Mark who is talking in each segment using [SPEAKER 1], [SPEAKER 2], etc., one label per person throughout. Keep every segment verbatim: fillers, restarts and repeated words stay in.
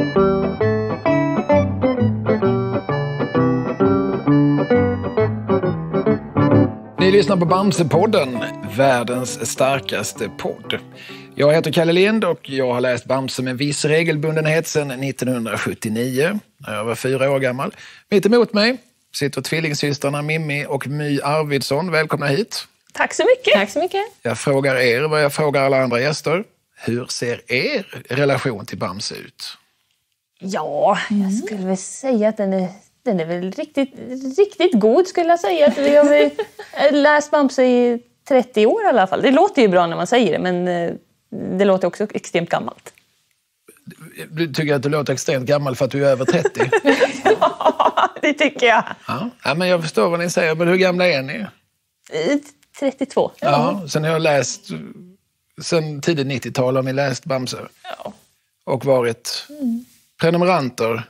[SPEAKER 1] Ni lyssnar på Bamse-podden, världens starkaste podd. Jag heter Kalle Lind och jag har läst Bamse med viss regelbundenhet sedan nittonhundrasjuttionio, när jag var fyra år gammal. Mitt emot mig sitter tvillingsystrarna Mimmi och My Arvidsson. Välkomna hit.
[SPEAKER 2] Tack så mycket.
[SPEAKER 3] Tack så mycket.
[SPEAKER 1] Jag frågar er vad jag frågar alla andra gäster. Hur ser er relation till Bamse ut?
[SPEAKER 2] Ja, jag skulle väl säga att den är, den är väl riktigt, riktigt god, skulle jag säga. Att vi har väl läst Bamse i trettio år i alla fall. Det låter ju bra när man säger det, men det låter också extremt gammalt.
[SPEAKER 1] Du tycker att du låter extremt gammal för att du är över trettio?
[SPEAKER 2] Ja, det tycker jag.
[SPEAKER 1] Ja. Ja, men jag förstår vad ni säger, men hur gamla är ni?
[SPEAKER 2] trettiotvå.
[SPEAKER 1] Ja, sen har jag läst, sen tidigt nittiotal har ni läst Bamse.
[SPEAKER 2] Ja.
[SPEAKER 1] Och varit mm. prenumeranter.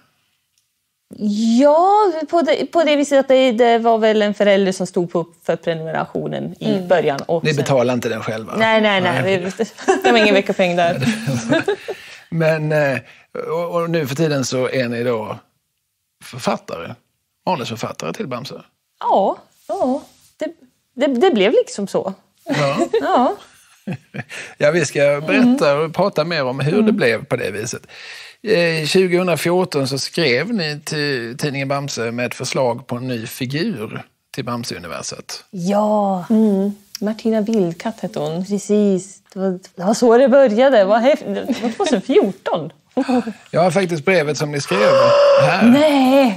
[SPEAKER 2] Ja, på det, på det viset att det, det var väl en förälder som stod på för prenumerationen i mm. början. Och
[SPEAKER 1] ni
[SPEAKER 2] sen...
[SPEAKER 1] betalar inte den själva?
[SPEAKER 2] Nej, nej, nej. nej. Det var ingen veckopeng där.
[SPEAKER 1] Men och, och nu för tiden så är ni då författare, manusförfattare till Bamse?
[SPEAKER 2] Ja, ja. Det, det, det blev liksom så.
[SPEAKER 1] Ja.
[SPEAKER 2] Ja.
[SPEAKER 1] Ja, vi ska berätta och prata mer om hur mm. det blev på det viset. tjugohundrafjorton så skrev ni till tidningen Bamse med ett förslag på en ny figur till Bamse-universet.
[SPEAKER 2] Ja,
[SPEAKER 3] mm. Martina Vildkatt hette hon.
[SPEAKER 2] Precis. Det var, det var så det började. Det var, det var tjugohundrafjorton.
[SPEAKER 1] Jag har faktiskt brevet som ni skrev här.
[SPEAKER 2] Nej!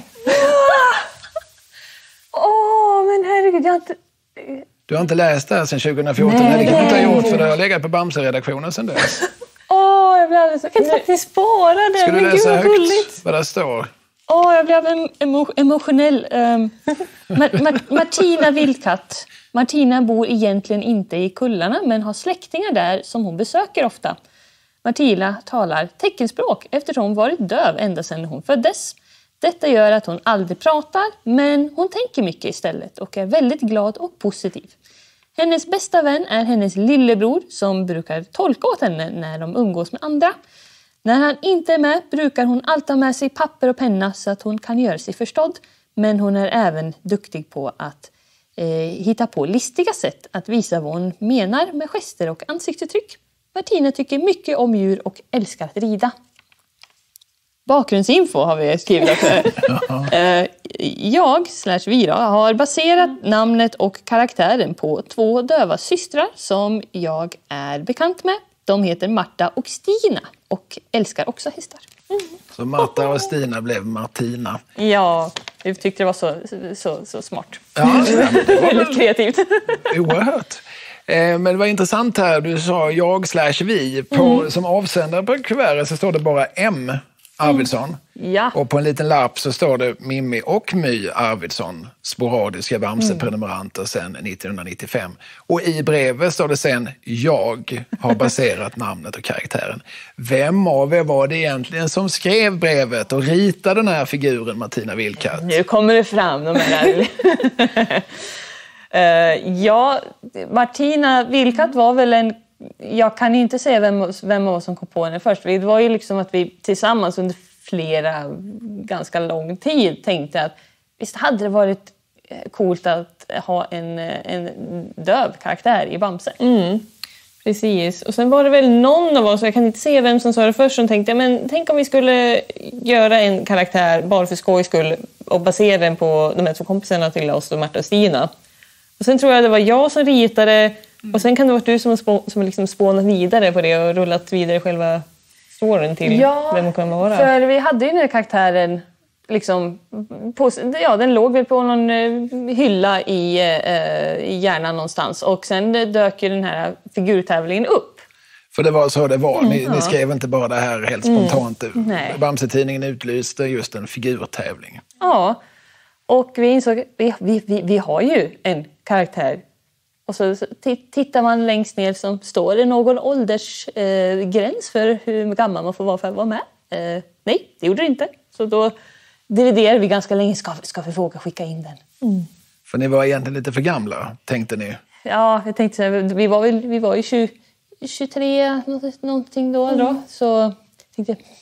[SPEAKER 2] Åh, oh, men herregud, jag har inte...
[SPEAKER 1] Du har inte läst det här sedan tjugohundrafjorton? Nej, nej, det kan du inte ha gjort, för det har legat på Bamse-redaktionen sedan dess.
[SPEAKER 2] Åh, oh, jag blev alldeles... Jag kan inte faktiskt spara det.
[SPEAKER 1] Ska du
[SPEAKER 2] men
[SPEAKER 1] läsa
[SPEAKER 2] gud,
[SPEAKER 1] högt
[SPEAKER 2] gulligt.
[SPEAKER 1] vad det står?
[SPEAKER 2] Åh, oh, jag blev em- emo- emotionell. Um, Mar- Mar- Martina Vildkatt. Martina bor egentligen inte i Kullarna, men har släktingar där som hon besöker ofta. Martina talar teckenspråk eftersom hon varit döv ända sedan hon föddes. Detta gör att hon aldrig pratar, men hon tänker mycket istället och är väldigt glad och positiv. Hennes bästa vän är hennes lillebror som brukar tolka åt henne när de umgås med andra. När han inte är med brukar hon alltid ha med sig papper och penna så att hon kan göra sig förstådd. Men hon är även duktig på att eh, hitta på listiga sätt att visa vad hon menar med gester och ansiktsuttryck. Martina tycker mycket om djur och älskar att rida. Bakgrundsinfo har vi skrivit för. eh, jag, slash vi då, har baserat namnet och karaktären på två döva systrar som jag är bekant med. De heter Marta och Stina och älskar också hästar. Mm.
[SPEAKER 1] Så Marta och Stina blev Martina.
[SPEAKER 2] Ja, jag tyckte det var så, så, så smart.
[SPEAKER 1] Ja, det var
[SPEAKER 2] väldigt kreativt.
[SPEAKER 1] Oerhört. Men det var intressant här, du sa jag slash vi. På, mm. Som avsändare på kuvertet så står det bara M. Arvidsson.
[SPEAKER 2] Mm. Ja.
[SPEAKER 1] Och på en liten lapp så står det Mimmi och My Arvidsson, sporadiska Bamse-prenumeranter mm. sedan nittonhundranittiofem. Och i brevet står det sen jag har baserat namnet och karaktären. Vem av er var det egentligen som skrev brevet och ritade den här figuren Martina Vildkatt?
[SPEAKER 2] Nu kommer det fram de här. uh, ja, Martina Vildkatt var väl en... Jag kan inte säga vem, vem av oss som kom på henne först. Det var ju liksom att vi tillsammans under flera, ganska lång tid tänkte att visst hade det varit coolt att ha en, en döv karaktär i Bamse.
[SPEAKER 3] Mm, precis. Och sen var det väl någon av oss, jag kan inte se vem som sa det först, som tänkte men tänk om vi skulle göra en karaktär bara för skojs skull och basera den på de här två kompisarna till oss, Marta och Stina. Och sen tror jag det var jag som ritade. Och sen kan det vara du som har spå- som liksom spånat vidare på det och rullat vidare själva storyn till
[SPEAKER 2] ja,
[SPEAKER 3] vem hon kan vara.
[SPEAKER 2] För vi hade ju den här karaktären liksom på, ja, den låg väl på någon hylla i, uh, i hjärnan någonstans och sen dök ju den här figurtävlingen upp.
[SPEAKER 1] För det var så det var. Ni, mm, ja. ni skrev inte bara det här helt spontant.
[SPEAKER 2] Mm.
[SPEAKER 1] Bamse-tidningen utlyste just en figurtävling.
[SPEAKER 2] Ja, och vi insåg att vi, vi, vi, vi har ju en karaktär. Och så, så tittar man längst ner som står det någon åldersgräns eh, för hur gammal man får vara för att vara med. Eh, nej, det gjorde det inte. Så då dividerade vi ganska länge. Ska, ska vi våga skicka in den? Mm.
[SPEAKER 1] För ni var egentligen lite för gamla, tänkte ni?
[SPEAKER 2] Ja, jag tänkte så här, vi var, vi var ju tjugo, tjugotre någonting då. Mm. då så tänkte jag,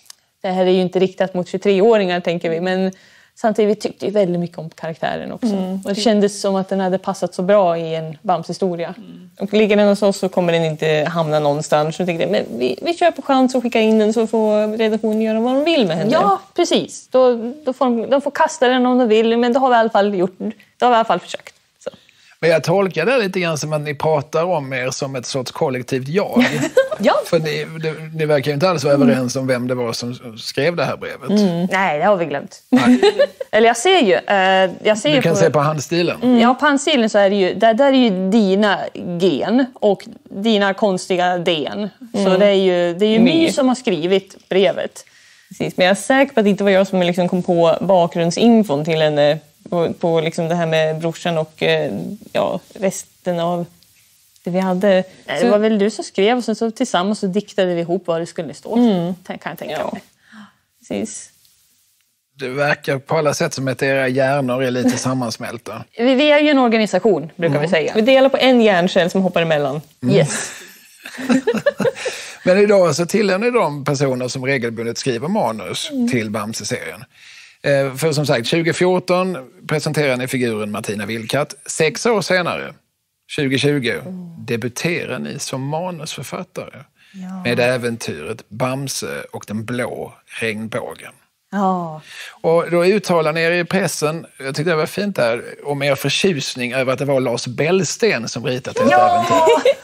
[SPEAKER 2] det här är ju inte riktat mot tjugotre-åringar tänker vi, men samtidigt vi tyckte ju väldigt mycket om karaktären också. Mm. Och det kändes som att den hade passat så bra i en Bamse-historia.
[SPEAKER 3] Mm. Och ligger den hos oss så kommer den inte hamna någonstans. Så tänkte jag, men vi, vi kör på chans och skickar in den så får redaktionen göra vad de vill med henne.
[SPEAKER 2] Ja, precis. Då, då får de, de får kasta den om de vill, men då har vi i alla fall gjort, då har vi i alla fall försökt. Så.
[SPEAKER 1] Men jag tolkar det lite grann som att ni pratar om er som ett sorts kollektivt jag.
[SPEAKER 2] Ja.
[SPEAKER 1] För ni, det, ni verkar ju inte alls vara överens om vem det var som skrev det här brevet.
[SPEAKER 2] Mm. Nej, det har vi glömt. Eller jag ser ju... Eh, jag ser
[SPEAKER 1] du
[SPEAKER 2] ju
[SPEAKER 1] kan
[SPEAKER 2] på,
[SPEAKER 1] se på handstilen.
[SPEAKER 2] Mm. Ja, på handstilen så är det ju... Där, där är ju dina gen och dina konstiga den. Mm. Så det är ju, det är ju My som har skrivit brevet.
[SPEAKER 3] Precis, men jag är säker på att det inte var jag som liksom kom på bakgrundsinfon till henne. På, på liksom det här med brorsan och ja, resten av det vi hade.
[SPEAKER 2] Nej, det var väl du som skrev och sen så tillsammans så diktade vi ihop vad det skulle stå. Mm. Kan jag tänka
[SPEAKER 3] ja.
[SPEAKER 2] mig.
[SPEAKER 3] Precis.
[SPEAKER 1] Det verkar på alla sätt som att era hjärnor är lite sammansmälta.
[SPEAKER 2] Vi, vi är ju en organisation, brukar mm. vi säga.
[SPEAKER 3] Vi delar på en hjärncell som hoppar emellan.
[SPEAKER 2] Mm. Yes.
[SPEAKER 1] Men idag så tillhör ni de personer som regelbundet skriver manus mm. till Bamse-serien. Eh, för som sagt, tjugo fjorton presenterar ni figuren Martina Vildkatt. Sex år senare, tjugo tjugo, mm. debuterar ni som manusförfattare ja. med äventyret Bamse och den blå regnbågen.
[SPEAKER 2] Ja.
[SPEAKER 1] Och då uttalar ni er i pressen, jag tyckte det var fint där, om er förtjusning över att det var Lars Bellsten som ritat ett
[SPEAKER 2] ja.
[SPEAKER 1] äventyr.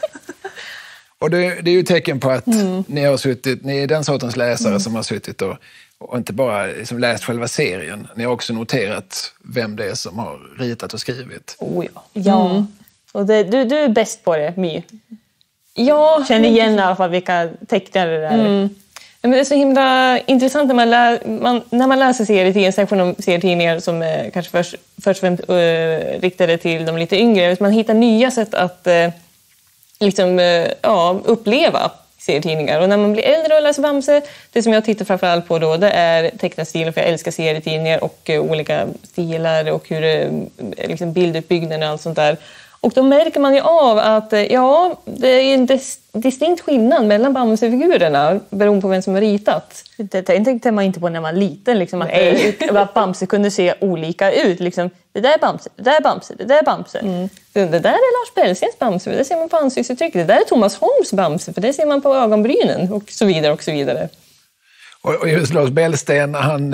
[SPEAKER 1] Och det, det är ju tecken på att mm. ni har suttit, ni är den sortens läsare mm. som har suttit och, och inte bara liksom läst själva serien. Ni har också noterat vem det är som har ritat och skrivit.
[SPEAKER 2] Oh ja. Ja. Mm. Och det, du, du är bäst på det, My.
[SPEAKER 3] Ja.
[SPEAKER 2] Känner igen i alla fall vilka tecknare det är.
[SPEAKER 3] Mm. Men det är så himla intressant när man, lä, man, när man läser serietidningar, särskilt de serietidningar som är kanske först, först och främst uh, riktade till de lite yngre. Man hittar nya sätt att uh, liksom, uh, ja, uppleva serietidningar. Och när man blir äldre och läser Bamse, det som jag tittar framförallt på då, det är tecknarstilen, för jag älskar serietidningar och uh, olika stilar och hur uh, liksom bilduppbyggnaden och allt sånt där. Och då märker man ju av att ja, det är en distinkt skillnad mellan Bamse-figurerna beroende på vem som har ritat.
[SPEAKER 2] Det tänkte man inte på när man var liten, liksom, att, att Bamse kunde se olika ut. Liksom, det där är Bamse, det där är Bamse, det där är Bamse. Mm.
[SPEAKER 3] Det där är Lars Bellstens Bamse, det ser man på ansiktsuttrycket. Det där är Thomas Holms Bamse, för det ser man på ögonbrynen och så vidare och så vidare.
[SPEAKER 1] Och just Lars Bellsten, han...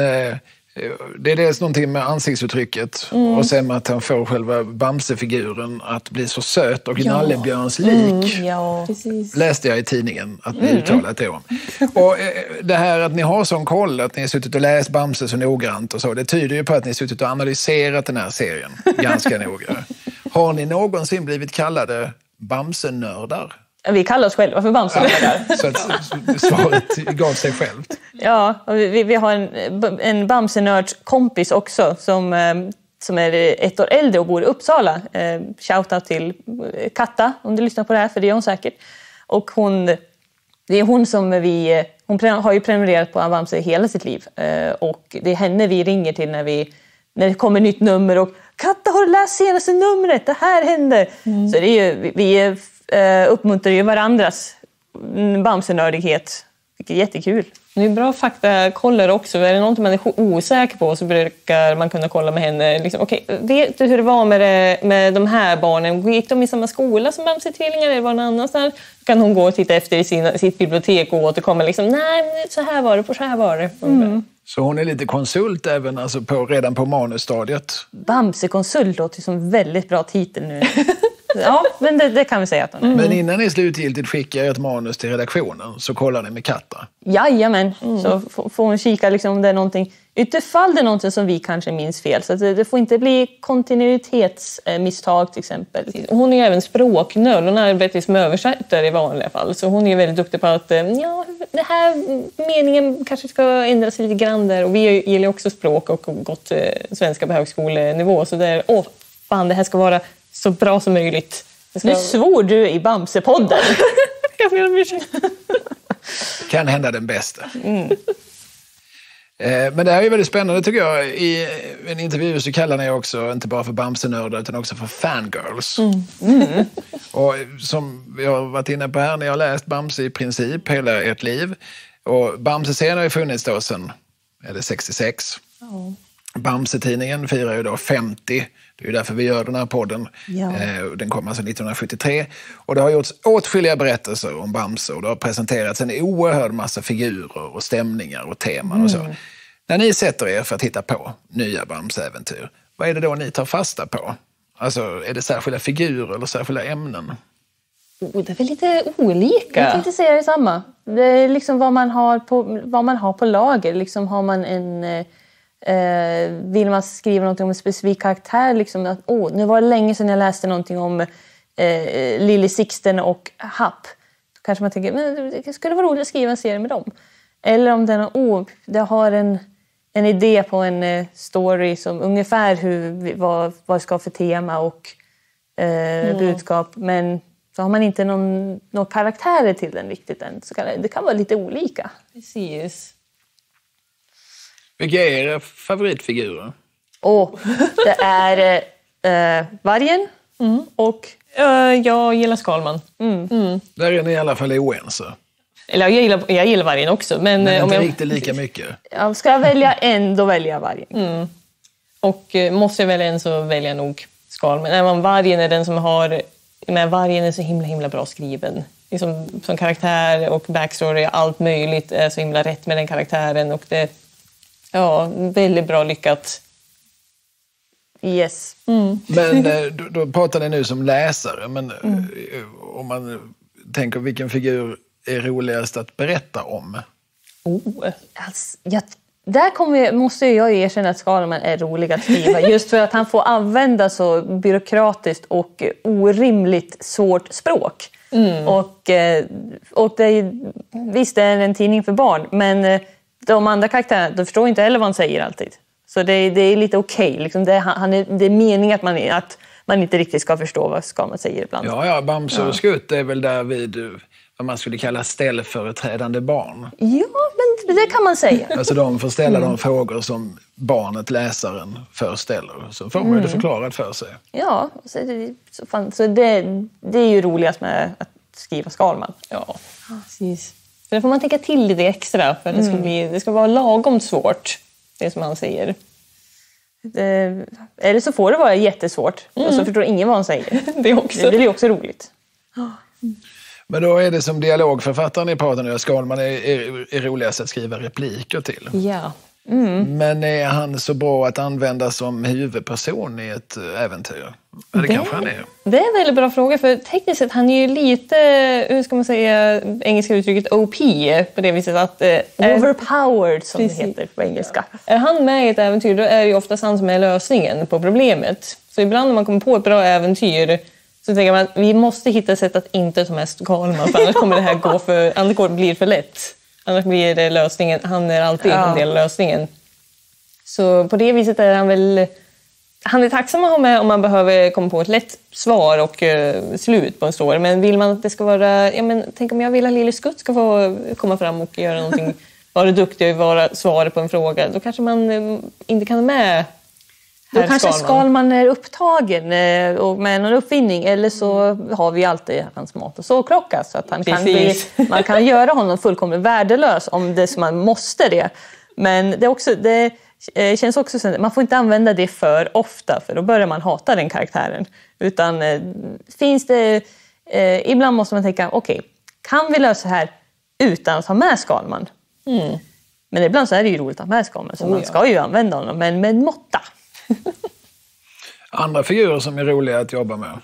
[SPEAKER 1] Det är dels någonting med ansiktsuttrycket mm. och sen att han får själva Bamse-figuren att bli så söt och Nallebjörns lik.
[SPEAKER 2] Mm, ja.
[SPEAKER 1] Läste jag i tidningen att ni mm. uttalat det om. Och det här att ni har sån koll, att ni har suttit och läst Bamse så noggrant och så, det tyder ju på att ni har suttit och analyserat den här serien ganska noga. Har ni någonsin blivit kallade Bamse-nördar?
[SPEAKER 2] Vi kallar oss själva för Bamse-nördar.
[SPEAKER 1] Ja, så att svaret gav sig självt.
[SPEAKER 2] Ja, och vi, vi har en, en Bamse-nörds-kompis också som, som är ett år äldre och bor i Uppsala. Shoutout till Katta, om du lyssnar på det här, för det är hon säkert. Och hon, det är hon som vi... Hon har ju prenumererat på Bamse hela sitt liv. Och det är henne vi ringer till när, vi, när det kommer nytt nummer. Och Katta, har du läst senaste numret? Det här händer. Mm. Så det är ju... Vi är, uppmuntrar ju varandras Bamse-nördighet. Det är jättekul.
[SPEAKER 3] Det är bra faktakoller också. Är det något man är osäker på så brukar man kunna kolla med henne. Liksom, okay, vet du hur det var med, det, med de här barnen? Gick de i samma skola som Bamse-tvillingar eller var det någon annanstans? Då kan hon gå och titta efter i sin, sitt bibliotek och återkomma. Liksom, nej, så här var det, på så här var det.
[SPEAKER 2] Mm.
[SPEAKER 1] Så hon är lite konsult även alltså på, redan på manusstadiet?
[SPEAKER 2] Bamse-konsult låter som en väldigt bra titel nu. Ja, men det, det kan vi säga att hon är.
[SPEAKER 1] Mm. Men innan ni slutgiltigt skickar ett manus till redaktionen så kollar ni med Katta?
[SPEAKER 2] Jajamän, mm. så f- får hon kika liksom om det är någonting, utifall det är någonting som vi kanske minns fel. Så det, det får inte bli kontinuitetsmisstag till exempel.
[SPEAKER 3] Hon är ju även språknörd, hon arbetar som översättare i vanliga fall. Så hon är väldigt duktig på att ja, det här meningen kanske ska ändras lite grann där. Och vi gillar också språk och gått eh, svenska på högskolenivå. Så det är, åh fan, det här ska vara så bra som möjligt.
[SPEAKER 2] Ska... Nu svor du i Bamse-podden.
[SPEAKER 3] Jag ber om ursäkt.
[SPEAKER 1] Kan hända den bästa. Mm. Men det här är väldigt spännande tycker jag. I en intervju så kallar ni också inte bara för Bamse-nördar utan också för fangirls. Mm. Mm. Och som vi har varit inne på här, ni har läst Bamse i princip hela ert liv. Och Bamse-serien har ju funnits då sedan, är det sextiosex?
[SPEAKER 3] Ja.
[SPEAKER 1] Bamse-tidningen firar ju då femtio. Det är ju därför vi gör den här podden.
[SPEAKER 3] Ja.
[SPEAKER 1] Den kom alltså nittonhundrasjuttiotre. Och det har gjorts åtskilliga berättelser om Bamse. Och det har presenterats en oerhörd massa figurer och stämningar och teman mm. och så. När ni sätter er för att hitta på nya Bamse-äventyr, vad är det då ni tar fasta på? Alltså, är det särskilda figurer eller särskilda ämnen?
[SPEAKER 3] Oh, det är väl lite olika.
[SPEAKER 2] Jag tänkte säga detsamma. Det är liksom vad man har på, vad man har på lager. Liksom har man en... Eh, vill man skriva någonting om en specifik karaktär? Liksom att, oh, nu var det länge sedan jag läste någonting om eh, Lily Sixten och Happ. Då kanske man tänker, men det skulle vara roligt att skriva en serie med dem. Eller om den oh, det har en, en idé på en eh, story som ungefär hur, vad, vad ska för tema och eh, mm. budskap. Men så har man inte någon, någon karaktärer till den riktigt än. Så kan det, det kan vara lite olika.
[SPEAKER 3] Precis.
[SPEAKER 1] Vilka är era favoritfigurer?
[SPEAKER 2] Oh, det är eh, vargen
[SPEAKER 3] mm.
[SPEAKER 2] och...
[SPEAKER 3] Uh, jag gillar Skalman.
[SPEAKER 2] Mm.
[SPEAKER 3] Mm.
[SPEAKER 1] Där är ni i alla fall oense.
[SPEAKER 3] Eller jag gillar, jag gillar vargen också. Men,
[SPEAKER 1] men
[SPEAKER 3] om
[SPEAKER 1] inte
[SPEAKER 3] jag...
[SPEAKER 1] riktigt lika mycket.
[SPEAKER 2] Ja, ska jag välja en, då väljer jag vargen.
[SPEAKER 3] Mm. Och uh, måste jag välja en så väljer jag nog Skalman. Även vargen är den som har... Men vargen är så himla himla bra skriven. Liksom, som karaktär och backstory, allt möjligt är så himla rätt med den karaktären. Och det ja, väldigt bra lyckat.
[SPEAKER 2] Yes.
[SPEAKER 3] Mm.
[SPEAKER 1] Men då, då pratar ni nu som läsare. Men mm. om man tänker vilken figur är roligast att berätta om?
[SPEAKER 2] Oh. Alltså, jag, där kommer, måste jag erkänna att Skalman är rolig att skriva. Just för att han får använda så byråkratiskt och orimligt svårt språk. Mm. Och, och det är, visst, det är en tidning för barn. Men de andra karaktärerna, de förstår inte heller vad han säger alltid. Så det, det är lite okej. Okay. Liksom det, han är, det är meningen att man, att man inte riktigt ska förstå vad Skalman säger ibland.
[SPEAKER 1] Ja, ja, Bamse och Skutt är väl där vid vad man skulle kalla ställföreträdande barn.
[SPEAKER 2] Ja, men det kan man säga.
[SPEAKER 1] Alltså de får ställa mm. de frågor som barnet, läsaren, förställer. Så får man mm. det förklarat för sig.
[SPEAKER 2] Ja, så, det, så, fan, så det, det är ju roligast med att skriva Skalman.
[SPEAKER 3] Ja, precis. För det får man tänka till lite extra för att det ska, bli, det ska vara lagom svårt, det som han säger.
[SPEAKER 2] Det, eller så får det vara jättesvårt mm. och så förstår ingen vad han säger.
[SPEAKER 3] Det är också,
[SPEAKER 2] det blir också roligt.
[SPEAKER 3] Mm.
[SPEAKER 1] Men då är det som dialogförfattaren i pratar nu, Skalman är, är, är roligast att skriva repliker till.
[SPEAKER 3] Ja.
[SPEAKER 2] Mm.
[SPEAKER 1] Men är han så bra att använda som huvudperson i ett äventyr? Ja, det, det kanske han är.
[SPEAKER 3] Det är en väldigt bra fråga, för tekniskt sett han är ju lite, hur ska man säga, engelska uttrycket O P på det viset att... Eh,
[SPEAKER 2] overpowered som precis. Det heter på engelska.
[SPEAKER 3] Är han med i ett äventyr, då är det ju oftast han som är lösningen på problemet. Så ibland när man kommer på ett bra äventyr så tänker man att vi måste hitta ett sätt att inte ta med Skalman, för annars kommer det här gå för, annars går det blir för lätt. Annars blir det lösningen, han är alltid ja. en del av lösningen. Så på det viset är han väl... Han är tacksam att ha med om man behöver komma på ett lätt svar och uh, slut på en story. Men vill man att det ska vara... Ja, men, tänk om jag vill att Lille Skutt ska få komma fram och göra någonting. Vara duktig och vara svaret på en fråga. Då kanske man uh, inte kan ha med
[SPEAKER 2] Då kanske Skalman. Skalman är upptagen uh, och med någon uppfinning. Eller så har vi alltid hans mat och sovklocka. Så att han kan bli, man kan göra honom fullkomligt värdelös om det som man måste det. Men det är också... Det, Det känns också som att man får inte använda det för ofta, för då börjar man hata den karaktären. Utan eh, finns det... Eh, ibland måste man tänka, okej, okay, kan vi lösa det här utan att ha med Skalman?
[SPEAKER 3] Mm.
[SPEAKER 2] Men ibland så är det ju roligt att ha med Skalman, så oh, man
[SPEAKER 3] ja.
[SPEAKER 2] ska ju använda honom, men med måtta.
[SPEAKER 1] Andra figurer som är roliga att jobba med?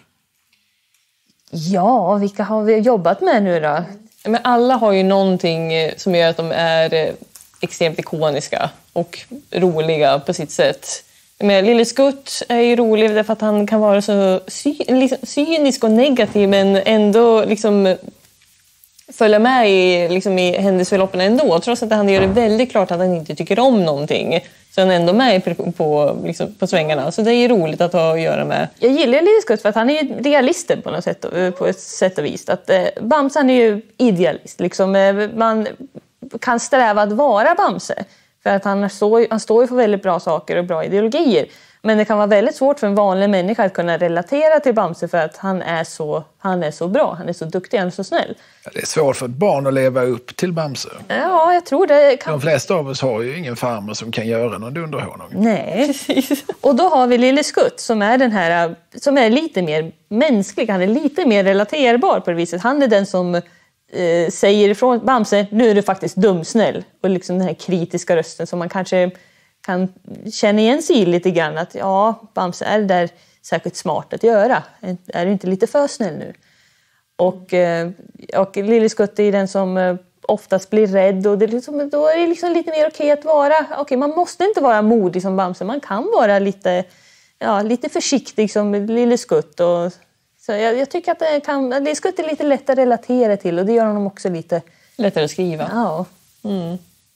[SPEAKER 2] Ja, vilka har vi jobbat med nu då?
[SPEAKER 3] Men alla har ju någonting som gör att de är extremt ikoniska och roliga på sitt sätt. Men Lille Skutt är ju rolig därför att han kan vara så cy- liksom, cynisk och negativ, men ändå liksom följa med i, liksom, i händelseförloppen ändå. Trots att han gör det väldigt klart att han inte tycker om någonting, så han är ändå med på, på, liksom, på svängarna. Så det är ju roligt att ha att göra med.
[SPEAKER 2] Jag gillar Lille Skutt för att han är ju realisten på något sätt, på ett sätt och vis. Att, eh, Bamse, han är ju idealist. Liksom, eh, man kan sträva att vara Bamse. För att han står, han står ju för väldigt bra saker och bra ideologier. Men det kan vara väldigt svårt för en vanlig människa att kunna relatera till Bamse för att han är så, han är så bra, han är så duktig, han är så snäll.
[SPEAKER 1] Ja, det är svårt för ett barn att leva upp till Bamse.
[SPEAKER 2] Ja, jag tror det kan...
[SPEAKER 1] De flesta av oss har ju ingen farmor som kan göra någon underhållning.
[SPEAKER 2] Nej, och då har vi Lille Skutt som är den här, som är lite mer mänsklig, han är lite mer relaterbar på det viset. Han är den som eh, säger ifrån Bamse, nu är du faktiskt dumsnäll. Och liksom den här kritiska rösten som man kanske kan känna igen sig i lite grann. Att ja, Bamse, är det där säkert smart att göra? Är du inte lite för snäll nu? Och, eh, och Lille Skutt är den som eh, oftast blir rädd. Och det är liksom, då är det liksom lite mer okej att vara... Okej, man måste inte vara modig som Bamse. Man kan vara lite, ja, lite försiktig som Lille Skutt. Och, så jag, jag tycker att det kan, Lille Skutt är lite lätt att relatera till. Och det gör honom också lite...
[SPEAKER 3] Lättare att skriva.
[SPEAKER 2] Ja.
[SPEAKER 3] Mm.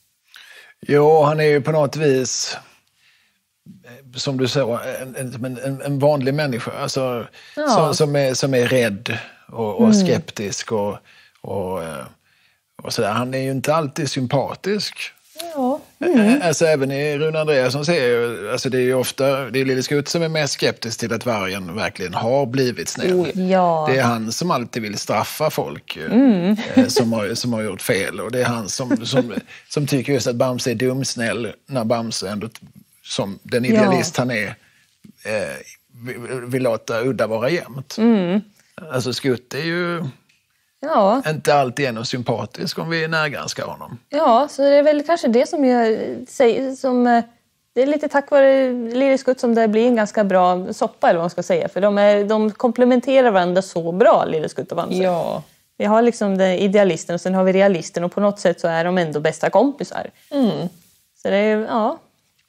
[SPEAKER 1] Jo, han är ju på något vis, som du sa, en, en, en vanlig människa. Alltså,
[SPEAKER 2] Ja.
[SPEAKER 1] som, som, är, som är rädd och, och skeptisk och, och, och sådär. Han är ju inte alltid sympatisk.
[SPEAKER 2] Ja.
[SPEAKER 1] Mm. Alltså även i Rune Andreasson säger, alltså det är ju ofta, det är Lille Skutt som är mest skeptisk till att vargen verkligen har blivit snäll.
[SPEAKER 2] Ja.
[SPEAKER 1] Det är han som alltid vill straffa folk
[SPEAKER 2] Mm.
[SPEAKER 1] eh, som, har, som har gjort fel. Och det är han som, som, som tycker just att Bamse är dumsnäll när Bamse ändå, som den idealist
[SPEAKER 2] Ja.
[SPEAKER 1] han är, eh, vill, vill låta udda vara jämnt.
[SPEAKER 2] Mm.
[SPEAKER 1] Alltså Skutt är ju
[SPEAKER 2] Ja.
[SPEAKER 1] inte alltid ännu sympatisk om vi närgranskar honom.
[SPEAKER 2] Ja, så det är väl kanske det som gör... säg- Som, eh, det är lite tack vare Lille Skutt som det blir en ganska bra soppa, eller vad man ska säga. För de, är, de komplementerar varandra så bra, Lille Skutt och Bamse.
[SPEAKER 3] Ja.
[SPEAKER 2] Vi har liksom den idealisten och sen har vi realisten. Och på något sätt så är de ändå bästa kompisar.
[SPEAKER 3] Mm.
[SPEAKER 2] Så det är, ja...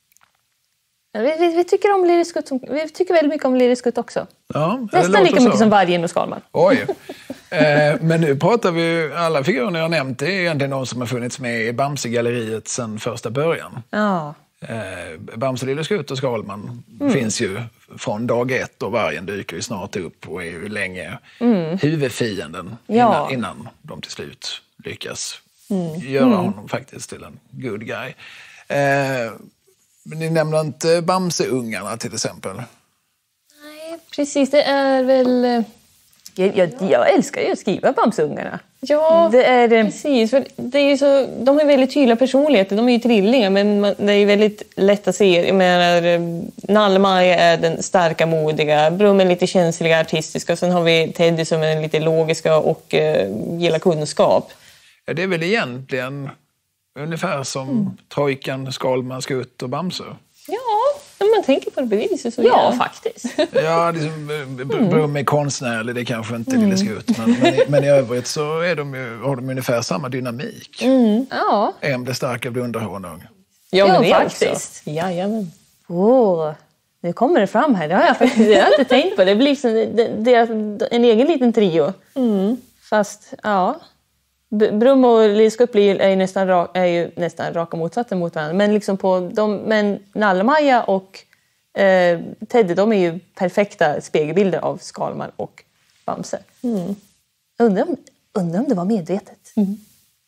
[SPEAKER 2] Ja, Vi, vi, vi, tycker om Lille Skutt som, vi tycker väldigt mycket om Lille Skutt också.
[SPEAKER 1] Ja, det
[SPEAKER 2] Nästan
[SPEAKER 1] låter
[SPEAKER 2] lika mycket
[SPEAKER 1] så.
[SPEAKER 2] som Vargen och Skalman.
[SPEAKER 1] Oj. Eh, men nu pratar vi, alla figurer jag har nämnt, det är egentligen de som har funnits med i Bamse-galleriet sedan första början.
[SPEAKER 2] Ja.
[SPEAKER 1] Eh, Bamse, Lille Skutt och Skalman finns ju från dag ett och Vargen dyker ju snart upp och är ju länge huvudfienden
[SPEAKER 2] Ja.
[SPEAKER 1] innan, innan de till slut lyckas göra honom faktiskt till en good guy. Eh, men ni nämner inte Bamse-ungarna till exempel.
[SPEAKER 2] Nej, precis. Det är väl... eh, Jag, jag, jag älskar ju att skriva Bamseungarna.
[SPEAKER 3] Ja,
[SPEAKER 2] Det är... eh,
[SPEAKER 3] precis. För det är ju så, de har väldigt tydliga personligheter. De är ju trillingar, men man, det är väldigt lätt att se. Jag menar, eh, Nallemaja är den starka, modiga. Brum är lite känsliga, artistiska. Och sen har vi Teddy som är lite logiska och eh, gillar kunskap.
[SPEAKER 1] Ja, det är väl egentligen ungefär som mm. Trojkan, Skalman, Skutt och Bamse.
[SPEAKER 3] Ja, om man tänker på det beviset så
[SPEAKER 2] Ja,
[SPEAKER 3] ja.
[SPEAKER 2] faktiskt.
[SPEAKER 1] Ja, liksom, mm. Brum är konstnärlig, det är kanske inte mm. Lille Skutt. Men, men, i, men i övrigt så är de ju, har de ungefär samma dynamik.
[SPEAKER 2] Mm. Ja.
[SPEAKER 1] En blir stark av underhållning.
[SPEAKER 3] Ja, men
[SPEAKER 2] Ja,
[SPEAKER 3] det
[SPEAKER 2] faktiskt.
[SPEAKER 3] också. Jajamän.
[SPEAKER 2] Åh, nu kommer det fram här. Det har jag faktiskt jag har inte tänkt på. Det blir som, det, det är en egen liten trio.
[SPEAKER 3] Mm.
[SPEAKER 2] Fast, ja... B- Brum och Lille Skutt blir- är ju nästan, ra- är ju nästan raka motsatsen mot varandra. Men, liksom på de, men Nallemaja och eh, Teddy, de är ju perfekta spegelbilder av Skalman och Bamse.
[SPEAKER 3] Mm.
[SPEAKER 2] Undrar om, undrar om det var medvetet.
[SPEAKER 3] Mm.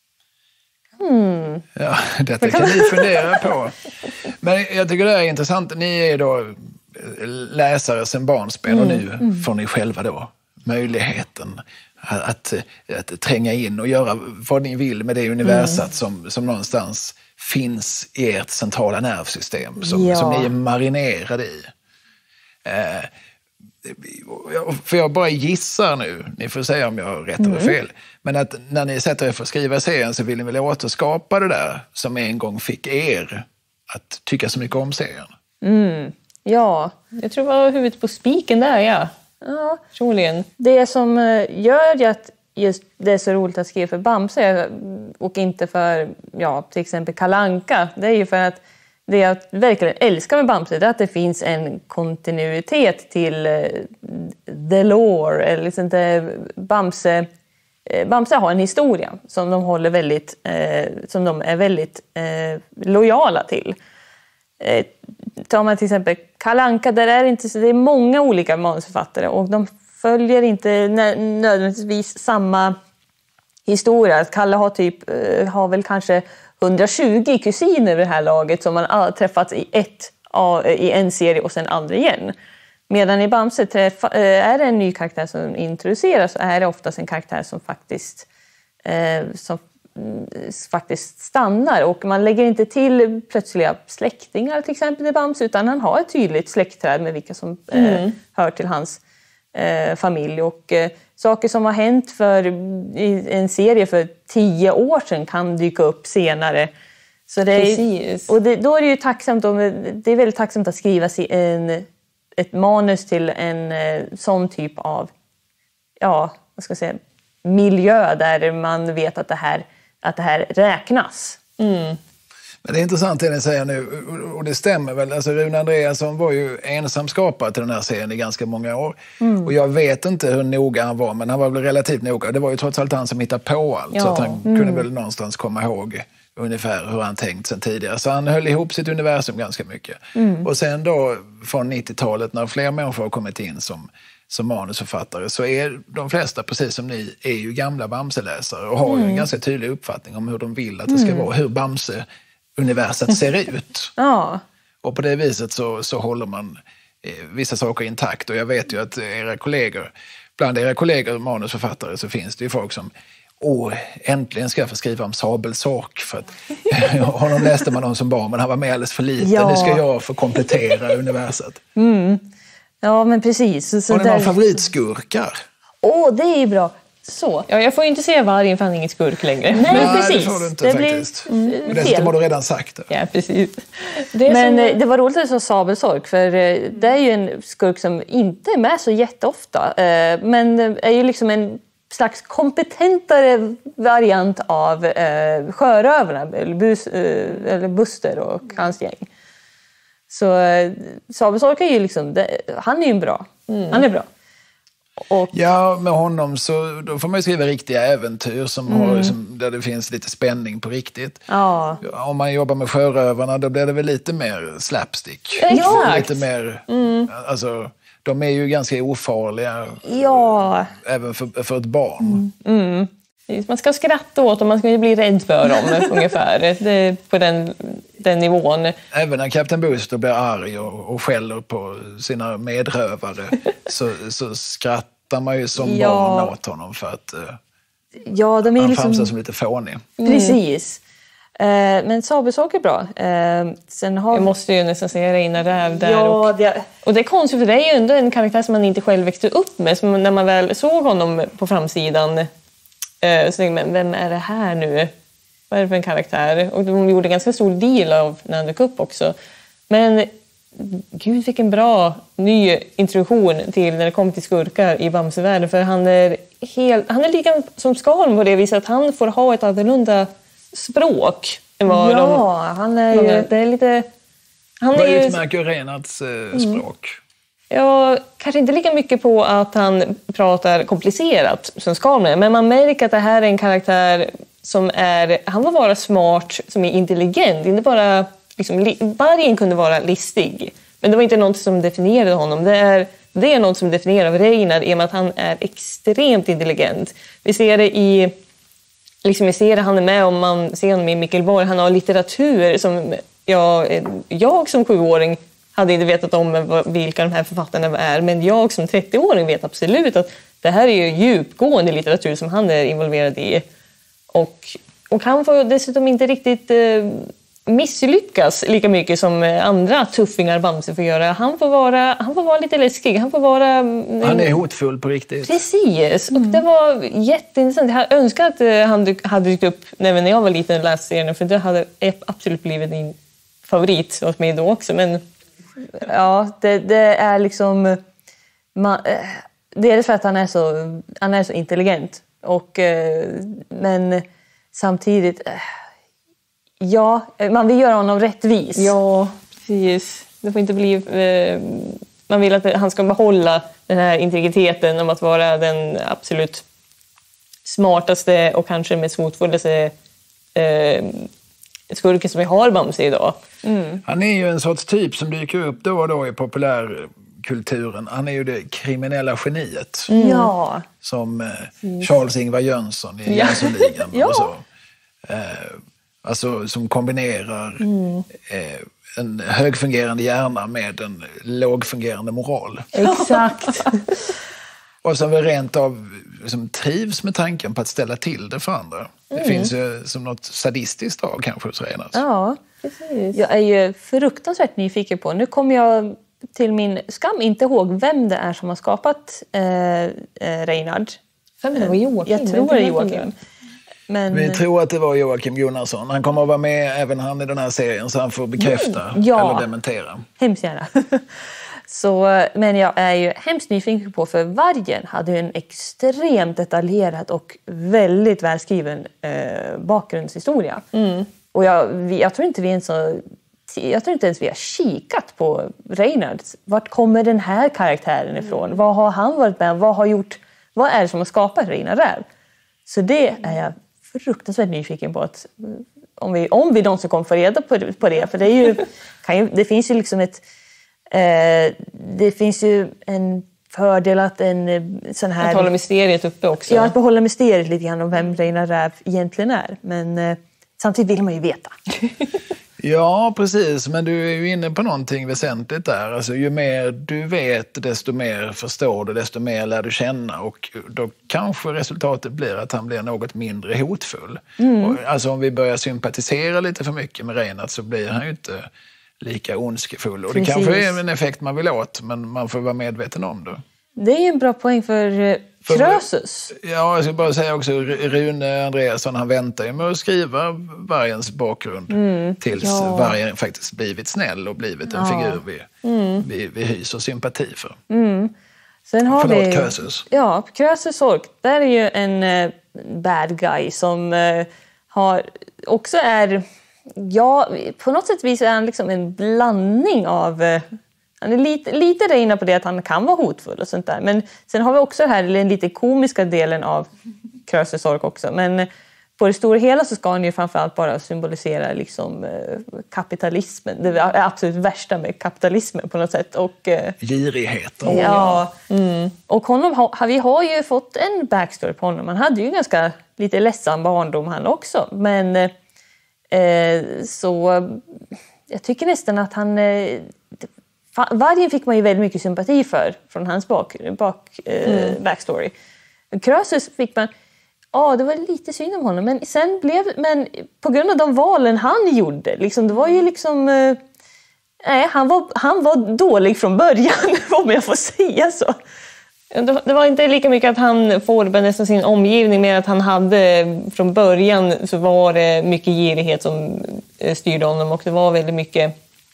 [SPEAKER 2] Hmm.
[SPEAKER 1] Ja, detta kan ni fundera på. Men jag tycker det är intressant. Ni är då läsare sedan barnsben mm. och nu mm. får ni själva då möjligheten att, att, att tränga in och göra vad ni vill med det universat mm. som, som någonstans finns i ert centrala nervsystem som,
[SPEAKER 2] ja.
[SPEAKER 1] som ni är marinerade i. Eh, för jag bara gissar nu, ni får säga om jag har rätt mm. eller fel, men att när ni sätter er för att skriva serien så vill ni väl återskapa det där som en gång fick er att tycka så mycket om serien.
[SPEAKER 2] Mm. Ja.
[SPEAKER 3] Jag tror det var huvudet på spiken där, ja.
[SPEAKER 2] Ja.
[SPEAKER 3] Troligen.
[SPEAKER 2] Det som gör att just det är så roligt att skriva för Bamse och inte för ja, till exempel Kalle Anka, det är ju för att det jag verkligen älskar med Bamse är att det finns en kontinuitet till the lore. Eller liksom det, Bamse, Bamse har en historia som de, håller väldigt, eh, som de är väldigt eh, lojala till. Eh, tar man till exempel Kalle Anka, där är det, inte, det är många olika manusförfattare och de följer inte nödvändigtvis samma historia. Kalle har, typ, eh, har väl kanske hundratjugo kusiner vid det här laget som man har träffats i ett
[SPEAKER 3] ja, i en serie och sen aldrig igen. Medan i Bamse träffa, är det en ny karaktär som introduceras så är det oftast en karaktär som faktiskt, eh, som faktiskt stannar. Och man lägger inte till plötsliga släktingar till exempel i Bamse, utan han har ett tydligt släktträd med vilka som eh, mm. hör till hans eh, familj. Och eh, saker som har hänt för, i en serie för tio år sedan kan dyka upp senare. Så det är,
[SPEAKER 2] Precis.
[SPEAKER 3] och det, då är det ju tacksamt, det är väldigt tacksamt att skriva en, ett manus till en eh, sån typ av, ja, vad ska jag säga, miljö där man vet att det här, att det här räknas.
[SPEAKER 2] Mm.
[SPEAKER 1] Men det är intressant det ni säger nu, och det stämmer väl. Alltså Rune Andreasson var ju ensam skapare till den här serien i ganska många år. Mm. Och jag vet inte hur noga han var, men han var väl relativt noga. Det var ju trots allt han som hittade på allt, ja. Så att han mm. kunde väl någonstans komma ihåg ungefär hur han tänkt sen tidigare. Så han höll ihop sitt universum ganska mycket. Mm. Och sen då från nittiotalet när fler människor har kommit in som, som manusförfattare så är de flesta, precis som ni, är ju gamla Bamse-läsare och har mm. ju en ganska tydlig uppfattning om hur de vill att det ska mm. vara, hur Bamse-universet ser ut.
[SPEAKER 3] Ja.
[SPEAKER 1] Och på det viset så, så håller man eh, vissa saker intakt. Och jag vet ju att era kollegor, bland era kollegor och manusförfattare så finns det ju folk som åh, äntligen ska jag få skriva om Sabelsork för att honom läste man om som barn men han var med alldeles för lite. Ja. Nu ska jag få komplettera universet.
[SPEAKER 3] Mm. Ja, men precis. Så
[SPEAKER 1] har ni där... några favoritskurkar?
[SPEAKER 3] Åh, det är ju bra. Så. Ja, jag får ju inte säga vargen för han är ingen skurk längre.
[SPEAKER 1] Nej, Nej precis. Det får du inte det faktiskt. Blir... Mm, dessutom har du redan sagt det.
[SPEAKER 3] Ja, precis. Det men som... det var roligt att du sa Sabelsork, för det är ju en skurk som inte är med så jätteofta. Men är ju liksom en slags kompetentare variant av eh, sjörövarna, eller, bus, eh, eller Buster och hans gäng. Så eh, Sabelsork är ju liksom, det, han är ju bra. Mm. Han är bra. Och,
[SPEAKER 1] ja, med honom så då får man ju skriva riktiga äventyr som mm. har, liksom, där det finns lite spänning på riktigt.
[SPEAKER 3] Ja.
[SPEAKER 1] Om man jobbar med sjörövarna då blir det väl lite mer slapstick.
[SPEAKER 3] Exakt.
[SPEAKER 1] Lite mer, mm. alltså... De är ju ganska ofarliga,
[SPEAKER 3] ja.
[SPEAKER 1] även för, för ett barn.
[SPEAKER 3] Mm. Mm. Man ska skratta åt dem, man ska ju bli rädd för dem ungefär. Det är på den, den nivån.
[SPEAKER 1] Även när Kapten Buster blir arg och, och skäller på sina medrövare så, så skrattar man ju som ja. barn åt honom för att uh,
[SPEAKER 3] ja, de är
[SPEAKER 1] han
[SPEAKER 3] liksom...
[SPEAKER 1] framstår som lite fånig.
[SPEAKER 3] Mm. Precis. Men Sabelsork är bra. Sen har... Jag måste ju nästan säga Reina Räv där. Ja, och... Det... och det är konstigt för det är ju ändå en karaktär som man inte själv växte upp med. Så när man väl såg honom på framsidan så tänkte man, vem är det här nu? Vad är det för en karaktär? Och de gjorde en ganska stor deal av när han dök upp också. Men gud vilken bra ny introduktion till när det kommer till skurkar i Bamsevärlden. För han är, helt... han är lika som Skalm på det viset att han får ha ett annorlunda språk än vad
[SPEAKER 2] ja,
[SPEAKER 3] de...
[SPEAKER 2] han är ju... Det är lite...
[SPEAKER 1] Han vad är utmärker Renats eh, språk?
[SPEAKER 3] Mm. Ja, kanske inte lika mycket på att han pratar komplicerat som Skalman är. Men man märker att det här är en karaktär som är... Han var vara smart, som är intelligent. Inte bara... Liksom, vargen kunde vara listig. Men det var inte något som definierade honom. Det är, det är något som definierar Reinar i och med att han är extremt intelligent. Vi ser det i... Liksom vi ser det, han är med om man ser honom i Mickelborg. Han har litteratur som jag, jag som sjuåring hade inte vetat om vilka de här författarna är. Men jag som trettioåring vet absolut att det här är ju djupgående litteratur som han är involverad i. Och, och han får dessutom inte riktigt eh, misslyckas lika mycket som andra tuffingar Bamse får göra. Han får vara, han får vara lite läskig. Han får vara...
[SPEAKER 1] Han är hotfull på riktigt.
[SPEAKER 3] Precis. Mm. Och det var jätteintressant. Jag önskar att han hade dykt upp när jag var liten och läste serien. För det hade absolut blivit min favorit åt mig då också. Men...
[SPEAKER 2] Ja, det, det är liksom... Man, det är för att han är så, han är så intelligent. Och, men samtidigt... Ja, man vill göra honom rättvis.
[SPEAKER 3] Ja, precis. Det får inte bli... Eh, man vill att han ska behålla den här integriteten om att vara den absolut smartaste och kanske mest hotfullaste eh, skurken som vi har Bamse idag.
[SPEAKER 1] Mm. Han är ju en sorts typ som dyker upp då och då i populärkulturen. Han är ju det kriminella geniet.
[SPEAKER 2] Mm. Ja.
[SPEAKER 1] Som eh, Charles Ingvar Jönsson i Jönssonligan.
[SPEAKER 2] Ja.
[SPEAKER 1] Och så. Eh, Alltså som kombinerar mm. eh, en högfungerande hjärna med en lågfungerande moral.
[SPEAKER 3] Exakt.
[SPEAKER 1] Och som vi rent av som trivs med tanken på att ställa till det för andra. Mm. Det finns ju som något sadistiskt drag kanske hos Reinhardt.
[SPEAKER 2] Ja, precis. Jag är ju fruktansvärt nyfiken på. Nu kommer jag till min skam inte ihåg vem det är som har skapat eh, eh, Reinhardt.
[SPEAKER 3] Vem är det? Joakim?
[SPEAKER 2] Jag tror det är Joakim. Men...
[SPEAKER 1] Vi tror att det var Joakim Gunnarsson. Han kommer att vara med även han i den här serien så han får bekräfta
[SPEAKER 2] mm, ja.
[SPEAKER 1] eller dementera.
[SPEAKER 2] Hemskt gärna. Så, men jag är ju hemskt nyfiken på för Vargen hade ju en extremt detaljerad och väldigt välskriven eh, bakgrundshistoria. Mm. Och jag, vi, jag tror inte vi ens så, jag tror inte ens vi har kikat på Reinhardt. Vart kommer den här karaktären ifrån? Mm. Vad har han varit med? Vad har gjort? Vad är det som har skapat Reinhardt Räv? Så det är jag fruktansvärt nyfiken på att om vi om vi någonsin kommer få reda på, på det, för det är ju, kan ju det finns ju liksom ett eh, det finns ju en fördel att en sån här
[SPEAKER 3] att hålla mysteriet uppe också.
[SPEAKER 2] Ja, att behålla mysteriet lite grann om vem Reinhardt Räv egentligen är, men eh, samtidigt vill man ju veta.
[SPEAKER 1] Ja, precis. Men du är ju inne på någonting väsentligt där. Alltså, ju mer du vet, desto mer förstår du, desto mer lär du känna. Och då kanske resultatet blir att han blir något mindre hotfull. Mm. Och, alltså om vi börjar sympatisera lite för mycket med Reinhardt så blir han ju inte lika ondskefull. Och det
[SPEAKER 2] precis.
[SPEAKER 1] kanske är en effekt man vill åt, men man får vara medveten om det.
[SPEAKER 2] Det är ju en bra poäng för Krösus.
[SPEAKER 1] Ja, jag ska bara säga också Rune Andreasson, han väntar ju med att skriva Vargens bakgrund mm, tills ja. Vargen faktiskt blivit snäll och blivit en ja. figur vi, mm. vi, vi hyser sympati för.
[SPEAKER 2] Mm. Sen har
[SPEAKER 1] Förlåt,
[SPEAKER 2] vi
[SPEAKER 1] Krösus.
[SPEAKER 2] Ja, Krösus Ork. Där är ju en uh, bad guy som uh, har också är ja, på något sätt vis är han liksom en blandning av uh, han är lite, lite reina på det att han kan vara hotfull och sånt där. Men sen har vi också här den lite komiska delen av Krösus Ork också. Men på det stora hela så ska han ju framförallt bara symbolisera liksom kapitalismen. Det är absolut värsta med kapitalismen på något sätt. Och,
[SPEAKER 1] girigheten.
[SPEAKER 2] Ja, mm. Och honom, vi har ju fått en backstory på honom. Han hade ju ganska lite ledsen barndom han också. Men eh, så jag tycker nästan att han... Eh, Vargen fick man ju väldigt mycket sympati för från hans bak, bak, eh, mm. backstory. Krösus fick man, ja det var lite synd om honom, men sen blev, men på grund av de valen han gjorde, liksom, det var ju liksom, eh, nej han var, han var dålig från början, om jag får säga så.
[SPEAKER 3] Det var inte lika mycket att han formade nästan sin omgivning, men att han hade från början så var det mycket girighet som styrde honom och det var väldigt mycket.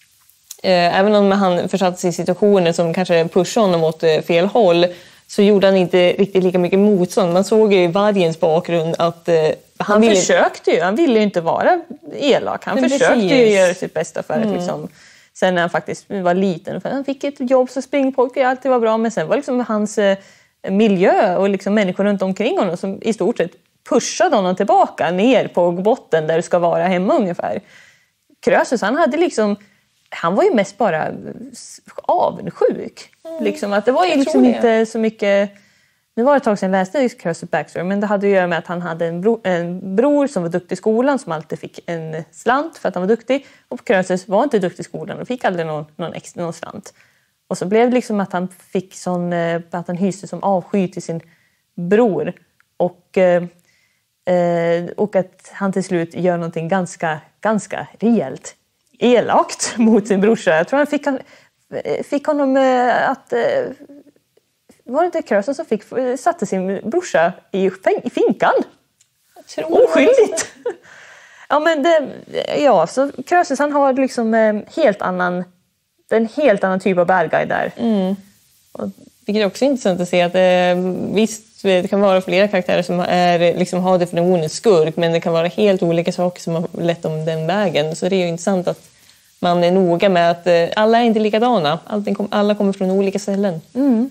[SPEAKER 3] Även om han försatte sig i situationer som kanske pushade honom åt fel håll så gjorde han inte riktigt lika mycket motstånd. Man såg ju i Vargens bakgrund att eh, han,
[SPEAKER 2] han
[SPEAKER 3] ville...
[SPEAKER 2] försökte ju. Han ville ju inte vara elak. Han
[SPEAKER 3] Men
[SPEAKER 2] försökte
[SPEAKER 3] precis.
[SPEAKER 2] ju göra sitt bästa för
[SPEAKER 3] mm.
[SPEAKER 2] att liksom, sen när han faktiskt var liten. För han fick ett jobb så springpojke, alltid var bra. Men sen var liksom hans eh, miljö och liksom människor runt omkring honom som i stort sett pushade honom tillbaka ner på botten där det ska vara hemma ungefär. Krösus, han hade liksom... Han var ju mest bara avundsjuk. Mm. Liksom, att det var ju liksom inte så mycket... Nu var det ett tag sedan jag läste Krösus backstory, men det hade att göra med att han hade en bror, en bror som var duktig i skolan som alltid fick en slant för att han var duktig. Och Krösus var inte duktig i skolan och fick aldrig någon, någon, extra, någon slant. Och så blev det liksom att han fick sån... Att han hyste som avsky till sin bror. Och, eh, och att han till slut gör någonting ganska, ganska rejält. Elakt mot sin brorsa. Jag tror han fick, han, fick honom att... Var det inte Krösus som fick, satte sin brorsa i, i finkan? Oskyldigt! Ja, men det, ja, så Krösus han har liksom helt annan, en helt annan typ av bad guy där.
[SPEAKER 3] Mm. Och, vilket är också intressant att se att eh, visst, det kan vara flera karaktärer som är, liksom, har definitionen skurk, men det kan vara helt olika saker som har lett om den vägen. Så det är ju intressant att man är noga med att eh, alla är inte likadana. Allting kom, alla kommer från olika ställen.
[SPEAKER 2] Mm.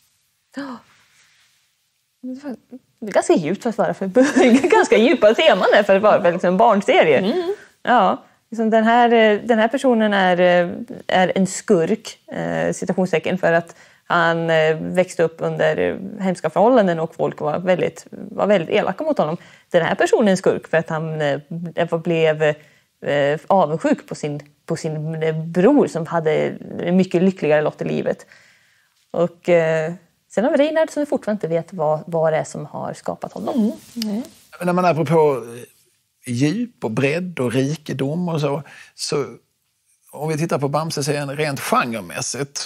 [SPEAKER 2] Det är ganska djupt för att vara för ganska djupa teman är för att vara för liksom en barnserie. Mm. Ja, liksom den här den här personen är är en skurk, eh, citationstecken, för att
[SPEAKER 3] Han eh, växte upp under hemska förhållanden och folk var väldigt, var väldigt elaka mot honom. Den här personen är en skurk för att han eh, blev eh, avundsjuk på sin, på sin eh, bror som hade en mycket lyckligare lott i livet. Och eh, sen har vi Reynard som vi fortfarande inte vet vad, vad det är som har skapat honom. Mm. Mm.
[SPEAKER 1] När man är apropå djup och bredd och rikedom och så, så om vi tittar på Bamse-serien rent genremässigt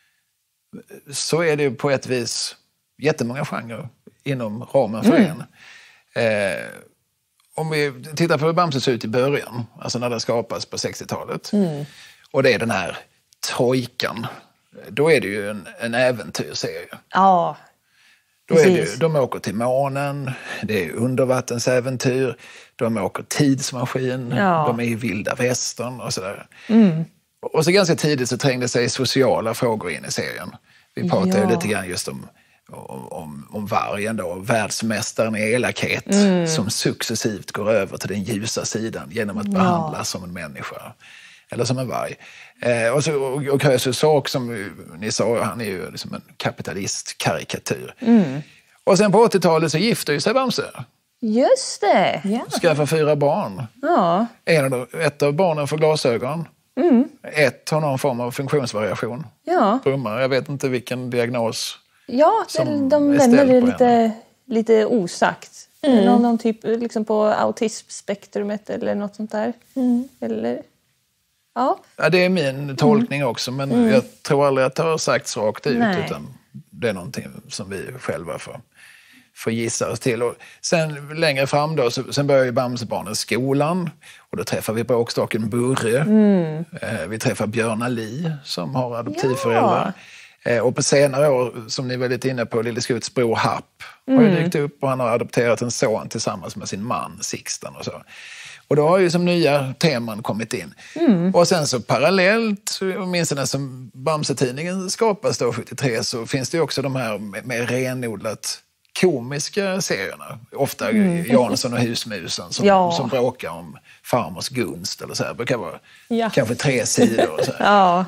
[SPEAKER 1] så är det på ett vis jättemånga genrer inom ramen för mm. en. Eh, om vi tittar på hur Bamse ser ut i början, alltså när det skapas på sextiotalet, mm. och det är den här trojkan, då är det ju en, en äventyrsserie.
[SPEAKER 3] Ja,
[SPEAKER 1] Då är det, de åker till månen, det är undervattensäventyr, de åker tidsmaskin, ja. de är i vilda västern och sådär. Mm. Och så ganska tidigt så trängde sig sociala frågor in i serien. Vi pratade ja. lite grann just om, om, om vargen då, världsmästaren i elakhet mm. som successivt går över till den ljusa sidan genom att ja. behandlas som en människa. Eller som en varg. Eh, och, så, och, och Krösus sak som ni sa, han är ju liksom en kapitalistkarikatyr. Mm. Och sen på åttiotalet så gifter ju sig Bamse.
[SPEAKER 3] Just det. Ja.
[SPEAKER 1] Skaffar fyra barn.
[SPEAKER 3] Ja.
[SPEAKER 1] En av, ett av barnen får glasögon. Mm. Ett har någon form av funktionsvariation.
[SPEAKER 3] Ja.
[SPEAKER 1] Brummar. Jag vet inte vilken diagnos.
[SPEAKER 3] Ja, de, de lämnar det lite, lite osagt. Mm. Någon, någon typ liksom på autismspektrumet eller något sånt där. Mm. Eller... Ja.
[SPEAKER 1] Ja, det är min tolkning mm. också, men mm. jag tror aldrig att det har sagts rakt ut. Nej. Utan det är någonting som vi själva får, får gissa oss till. Och sen längre fram då, så, sen börjar ju Bamsebarnen skolan och då träffar vi bråkstaken Burre. Mm. Eh, vi träffar Björna Li som har adoptivföräldrar. Ja. Eh, och på senare år, som ni var lite inne på, Lille Skuts bror Happ mm. har ju dykt upp och han har adopterat en son tillsammans med sin man Sixten och så. Och då har ju som nya teman kommit in. Mm. Och sen så parallellt, åtminstone som Bamse-tidningen skapas då sjuttiotre, så finns det ju också de här med, med renodlat komiska serierna. Ofta mm. Jansson och husmusen som, ja. som bråkar om farmors gunst eller så här. Det brukar vara ja. kanske tre sidor och så här.
[SPEAKER 3] Ja.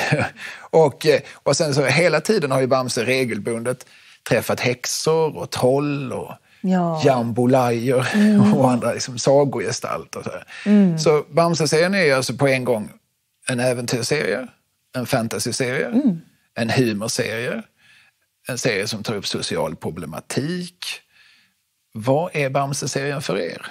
[SPEAKER 1] och, och sen så hela tiden har ju Bamse regelbundet träffat häxor och troll och ja. jambolajor mm. och andra liksom sagogestalter. Så, mm. så Bamse-serien är alltså på en gång en äventyrsserie, en fantasyserie, mm. en humorserie, en serie som tar upp social problematik. Vad är Bamse-serien för er?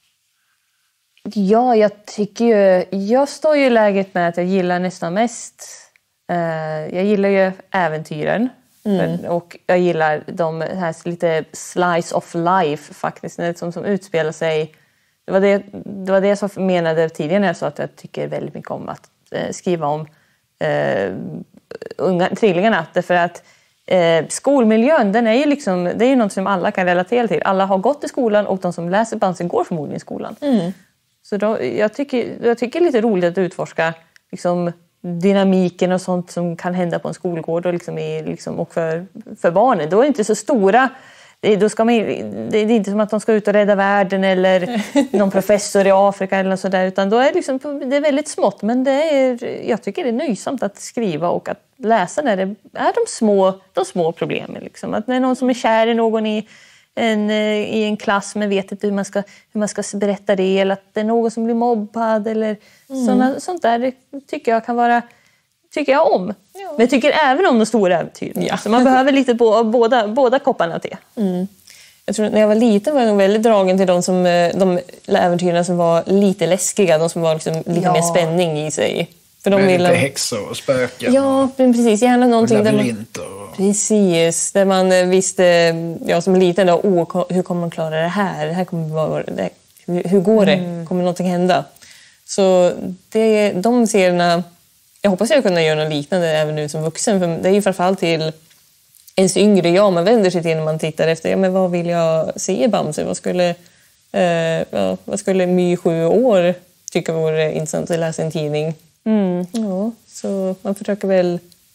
[SPEAKER 3] Ja, jag tycker ju... Jag står ju i läget med att jag gillar nästan mest... Uh, jag gillar ju äventyren. Mm. Och jag gillar de här lite slice of life faktiskt, som, som utspelar sig. Det var det, det var det som jag menade tidigare när jag sa att jag tycker väldigt mycket om att eh, skriva om eh, unga trillingarna. Därför att eh, skolmiljön, den är ju liksom, det är ju något som alla kan relatera till. Alla har gått i skolan och de som läser Bamse går förmodligen i skolan. Mm. Så då, jag, tycker, jag tycker det är lite roligt att utforska liksom, dynamiken och sånt som kan hända på en skolgård och, liksom är, liksom, och för, för barnen. Då är det inte så stora. Det, då ska man, det är inte som att de ska ut och rädda världen eller någon professor i Afrika eller något sådär, utan då är det, liksom, det är väldigt smått, men det är, jag tycker det är nöjsamt att skriva och att läsa när det är de små, de små problemen. Liksom. Att när någon som är kär i någon i en, i en klass men vet inte hur man ska, hur man ska berätta det, eller att det är någon som blir mobbad eller mm. såna, sånt där, det tycker jag kan vara, tycker jag om. Ja. Men jag tycker även om de stora äventyren. Ja. Så man behöver lite på båda, båda kopparna till. Mm. Jag tror när jag var liten var jag nog väldigt dragen till de, som, de äventyren som var lite läskiga, de som var liksom lite ja. mer spänning i sig. För de
[SPEAKER 1] med
[SPEAKER 3] ville...
[SPEAKER 1] lite häxor och spöken.
[SPEAKER 3] Ja, men precis. Gärna någonting
[SPEAKER 1] och
[SPEAKER 3] där
[SPEAKER 1] man...
[SPEAKER 3] Precis, där man visste, ja, som liten då, oh, hur kommer man klara det här? Det här kommer vara, det här, hur, hur går det? Mm. Kommer någonting hända? Så det, de serierna, jag hoppas jag kunna göra något liknande även nu som vuxen. För det är ju framförallt till ens yngre jag man vänder sig till när man tittar efter, ja, men vad vill jag se i Bamse? Vad skulle, eh, ja, vad skulle My sju år tycka vore intressant att läsa en tidning? Mm. Ja, så man försöker väl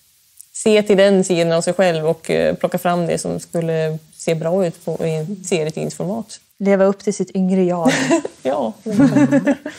[SPEAKER 3] se till den sidan av sig själv och eh, plocka fram det som skulle se bra ut på, i en serietidningsformat. Leva upp till sitt yngre jag. Ja.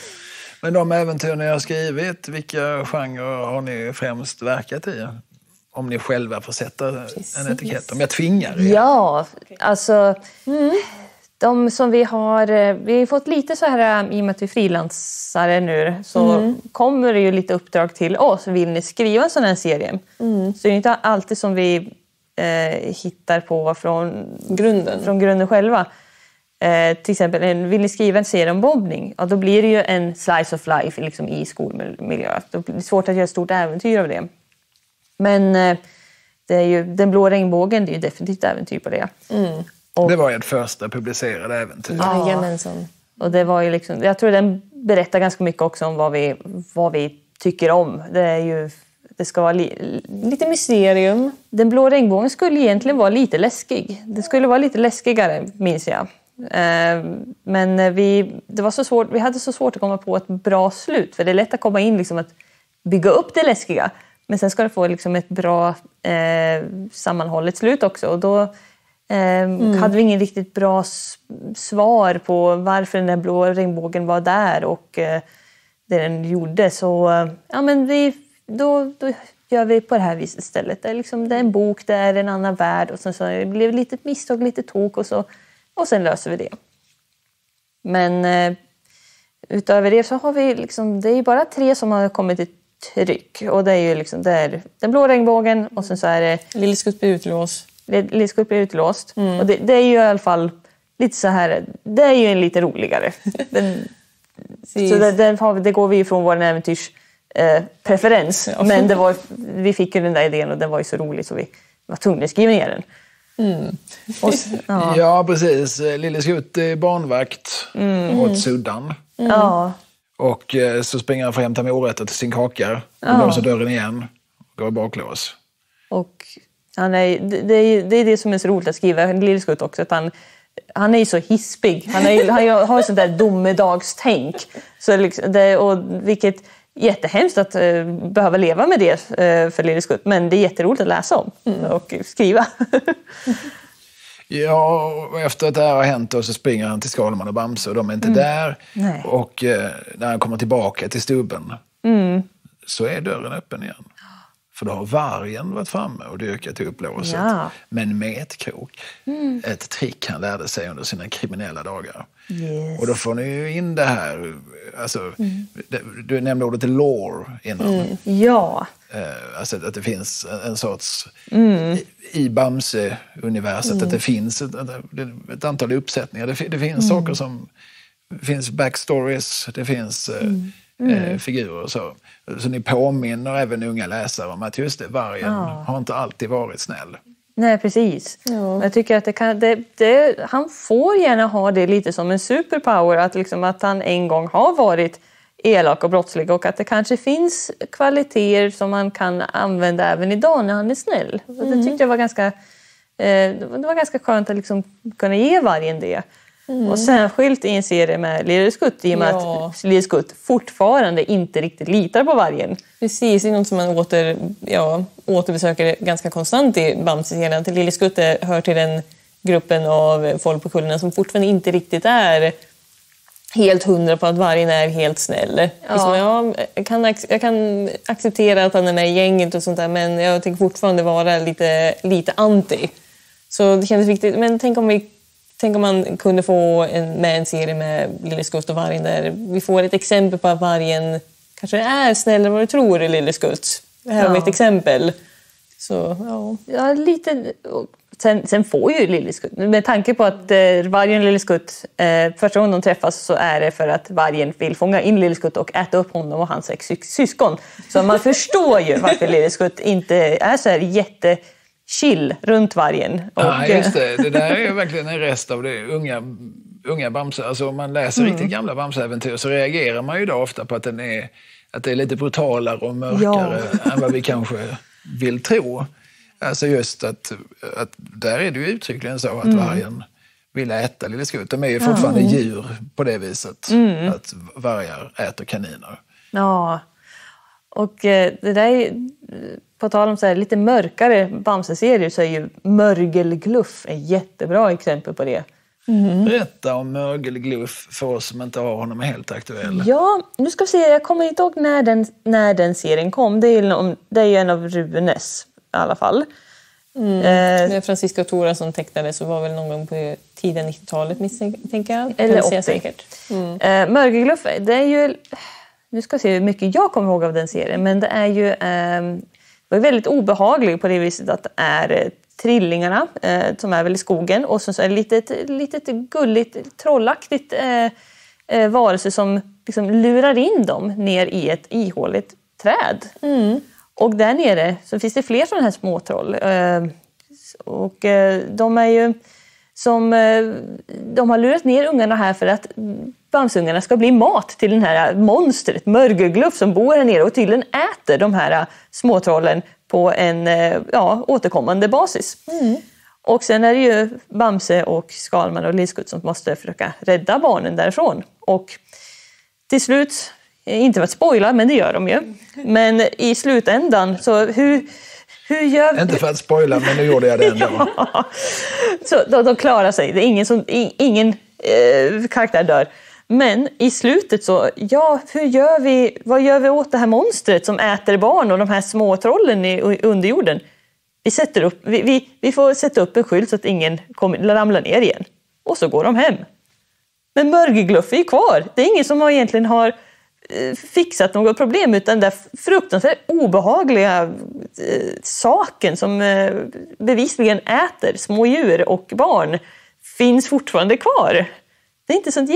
[SPEAKER 1] Men de äventyr ni har skrivit, vilka genrer har ni främst verkat i? om ni själva får sätta Precis. en etikett. Om jag tvingar er.
[SPEAKER 2] Ja, alltså mm. de som vi har, vi har fått lite så här, i och med att vi är frilansare nu, så mm. kommer det ju lite uppdrag till oss. Vill ni skriva en sån här serie? Mm. Så det är inte alltid som vi eh, hittar på från grunden, från grunden själva. Eh, till exempel, vill ni skriva en serie om bombning? Ja, då blir det ju en slice of life liksom, i skolmiljö. Då blir det svårt att göra ett stort äventyr av det. Men eh, det är ju, Den blå regnbågen, det är ju definitivt äventyr på det.
[SPEAKER 1] Mm. Och, det var ju ett första publicerade äventyr.
[SPEAKER 2] Ja, jajamensan. Och det var ju liksom, jag tror den berättar ganska mycket också om vad vi, vad vi tycker om. Det är ju, det ska vara li, lite mysterium. Den blå regnbågen skulle egentligen vara lite läskig. Det skulle vara lite läskigare, minns jag. Men vi, det var så svårt, vi hade så svårt att komma på ett bra slut. För det är lätt att komma in liksom att bygga upp det läskiga. Men sen ska det få liksom ett bra eh, sammanhållet slut också. Och då eh, mm. hade vi ingen riktigt bra s- svar på varför den där blå regnbågen var där. Och eh, det den gjorde. Så eh, ja, men vi, då, då gör vi på det här viset istället. Det är, liksom, det är en bok, det är en annan värld. Och sen så det blev det lite misstag, lite tok och så. Och sen löser vi det. Men eh, utöver det så har vi liksom, det är ju bara tre som har kommit i tryck. Och det är ju liksom, det är den blå regnbågen och sen så är det
[SPEAKER 3] Lille Skutt blir utlåst.
[SPEAKER 2] Lille Skutt blir utlåst. Mm. Och det, det är ju i alla fall lite så här, det är ju en lite roligare. Den, så det, den har, det går vi ifrån vår äventyrs eh, preferens. Ja. Men det var, vi fick ju den där idén och den var ju så rolig så vi var tvungna att skriva ner den. Mm.
[SPEAKER 1] Och, ja. ja, precis. Lille Skutt är barnvakt mm. åt Suddan.
[SPEAKER 2] Mm. Ja.
[SPEAKER 1] Och eh, så springer han för att hämta morötter till sin kaka. Och ja. låser dörren igen. Och går baklås.
[SPEAKER 2] Och han är, det, det, är, det är det som är så roligt att skriva Lille Skutt också. Att han, han är ju så hispig. Han, är, han har ju sånt där domedagstänk. Så liksom det, och vilket jättehemskt att uh, behöva leva med det uh, för Lille Skutt. Men det är jätteroligt att läsa om mm. och skriva.
[SPEAKER 1] Ja, och efter att det här har hänt då så springer han till Skalman och Bamse och de är inte mm. där.
[SPEAKER 2] Nej.
[SPEAKER 1] Och eh, när han kommer tillbaka till stubben mm. så är dörren öppen igen. För då har vargen varit framme och dykat upp låset.
[SPEAKER 2] Ja.
[SPEAKER 1] Men med ett krok. Mm. Ett trick han lärde sig under sina kriminella dagar. Yes. Och då får ni ju in det här. Alltså, mm. det, du nämnde ordet lore innan.
[SPEAKER 2] Mm. Ja.
[SPEAKER 1] Eh, alltså att det finns en, en sorts... Mm. I, i Bamse-universet mm. att det finns ett, ett antal uppsättningar. Det, det finns mm. saker som... Det finns backstories, det finns... Mm. Mm. Eh, figurer och så. Så ni påminner även unga läsare om att just det, vargen ja. har inte alltid varit snäll.
[SPEAKER 2] Nej, precis. Ja. Jag tycker att det kan, det, det, han får gärna ha det lite som en superpower. Att, liksom, att han en gång har varit elak och brottslig. Och att det kanske finns kvaliteter som man kan använda även idag när han är snäll. Mm. Det tyckte jag var ganska, eh, det var ganska skönt att liksom kunna ge vargen det. Mm. Och särskilt i en serie med Lille Skutt i och med ja. att Lille Skutt fortfarande inte riktigt litar på vargen.
[SPEAKER 3] Precis, det är något som man åter, ja, återbesöker ganska konstant i Bamse-serien. Lille Skutt hör till den gruppen av folk på kullarna som fortfarande inte riktigt är helt hundra på att vargen är helt snäll. Ja. Liksom, ja, jag, kan, jag kan acceptera att han är med i gänget och sånt där, men jag tänker fortfarande vara lite, lite anti. Så det kändes viktigt. Men tänk om vi Tänk om man kunde få en, med en serie med Lille Skutt och vargen där vi får ett exempel på att vargen kanske är snällare än vad du tror i Lille Skutt. Det här ja. är ett exempel. Så, ja.
[SPEAKER 2] Ja, lite... Sen, sen får ju Lille Skutt, med tanke på att eh, vargen och Lille Skutt, eh, första gången de träffas så är det för att vargen vill fånga in Lille Skutt och äta upp honom och hans sex syskon. Så man förstår ju varför Lille Skutt inte är så här jätte... chill runt vargen. Och...
[SPEAKER 1] Ja, just det. Det där är verkligen en rest av det unga, unga Bamse. Alltså om man läser mm. riktigt gamla Bamse-äventyr så reagerar man ju då ofta på att, den är, att det är lite brutalare och mörkare ja. än vad vi kanske vill tro. Alltså just att, att där är det ju uttryckligen så att mm. vargen vill äta Lille Skutt. De är ju fortfarande ja. djur på det viset. Mm. Att vargar äter kaniner.
[SPEAKER 2] Ja, och det där är... På tal om så här, lite mörkare Bamse-serier så är ju Mörgelgluff ett jättebra exempel på det.
[SPEAKER 1] Mm. Berätta om Mörgelgluff för oss som inte har honom helt aktuell.
[SPEAKER 2] Ja, nu ska vi se. Jag kommer inte ihåg när den, när den serien kom. Det är, det är ju en av Runes
[SPEAKER 3] alla fall.
[SPEAKER 2] Mm.
[SPEAKER 3] Eh,
[SPEAKER 2] Med Francisco Tora som tecknade så var väl någon gång på tidiga nittiotalet misstänker jag.
[SPEAKER 3] Eller
[SPEAKER 2] åttio
[SPEAKER 3] åttio.
[SPEAKER 2] säkert. Mm.
[SPEAKER 3] Eh, Mörgelgluff, det är ju... Nu ska jag se hur mycket jag kommer ihåg av den serien. Men det är ju... Eh, det var väldigt obehaglig på det viset att det är eh, trillingarna eh, som är väl i skogen. Och så, så är det litet, litet gulligt, trollaktigt eh, eh, varelse som liksom lurar in dem ner i ett ihåligt träd.
[SPEAKER 2] Mm.
[SPEAKER 3] Och där nere så finns det fler sådana här småtroll. Eh, och eh, de är ju som... Eh, de har lurat ner ungarna här för att Bamseungarna ska bli mat till den här monstret, Mörgelgluff, som bor här nere och tydligen äter de här småtrollen på en eh, ja, återkommande basis.
[SPEAKER 2] Mm.
[SPEAKER 3] Och sen är det ju Bamse och Skalman och Lillskutt som måste försöka rädda barnen därifrån. Och till slut, inte för att spoila, men det gör de ju. Men i slutändan, så hur, hur gör vi?
[SPEAKER 1] Inte för att spoila, men nu gjorde jag det ändå.
[SPEAKER 3] Ja. Så de, de klarar sig. Det är ingen, som, ingen eh, karaktär dör. Men i slutet så, ja, hur gör vi, vad gör vi åt det här monstret som äter barn och de här små trollen i underjorden? Vi, sätter upp, vi, vi, vi får sätta upp en skylt så att ingen kommer, ramlar ner igen. Och så går de hem. Men Mörgelgluff är ju kvar. Det är ingen som har egentligen har eh, fixat något problem, utan den där fruktansvärt obehagliga eh, saken som eh, bevisligen äter små djur och barn finns fortfarande kvar. Det är inte sånt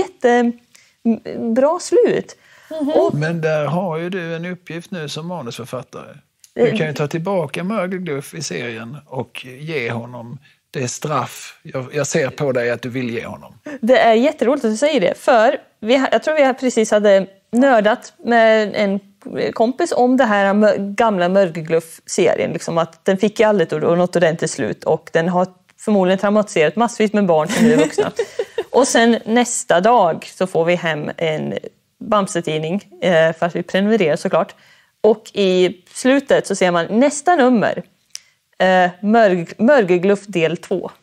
[SPEAKER 3] jättebra slut.
[SPEAKER 2] Mm-hmm.
[SPEAKER 3] Och,
[SPEAKER 1] Men där har ju du en uppgift nu som manusförfattare. Du kan ju ta tillbaka Mörgelgluff i serien och ge honom det straff. Jag, jag ser på dig att du vill ge honom.
[SPEAKER 3] det är jätteroligt att du säger det. För vi, jag tror vi precis hade nördat med en kompis om det här gamla Mörgelgluff-serien. Liksom att den fick ju aldrig något ordentligt slut och den har förmodligen traumatiserat massvis med barn som nu är vuxna. Och sen nästa dag så får vi hem en Bamse-tidning, eh, för att vi prenumererar såklart. Och i slutet så ser man nästa nummer, eh, Mörg, Mörgelgluff del två.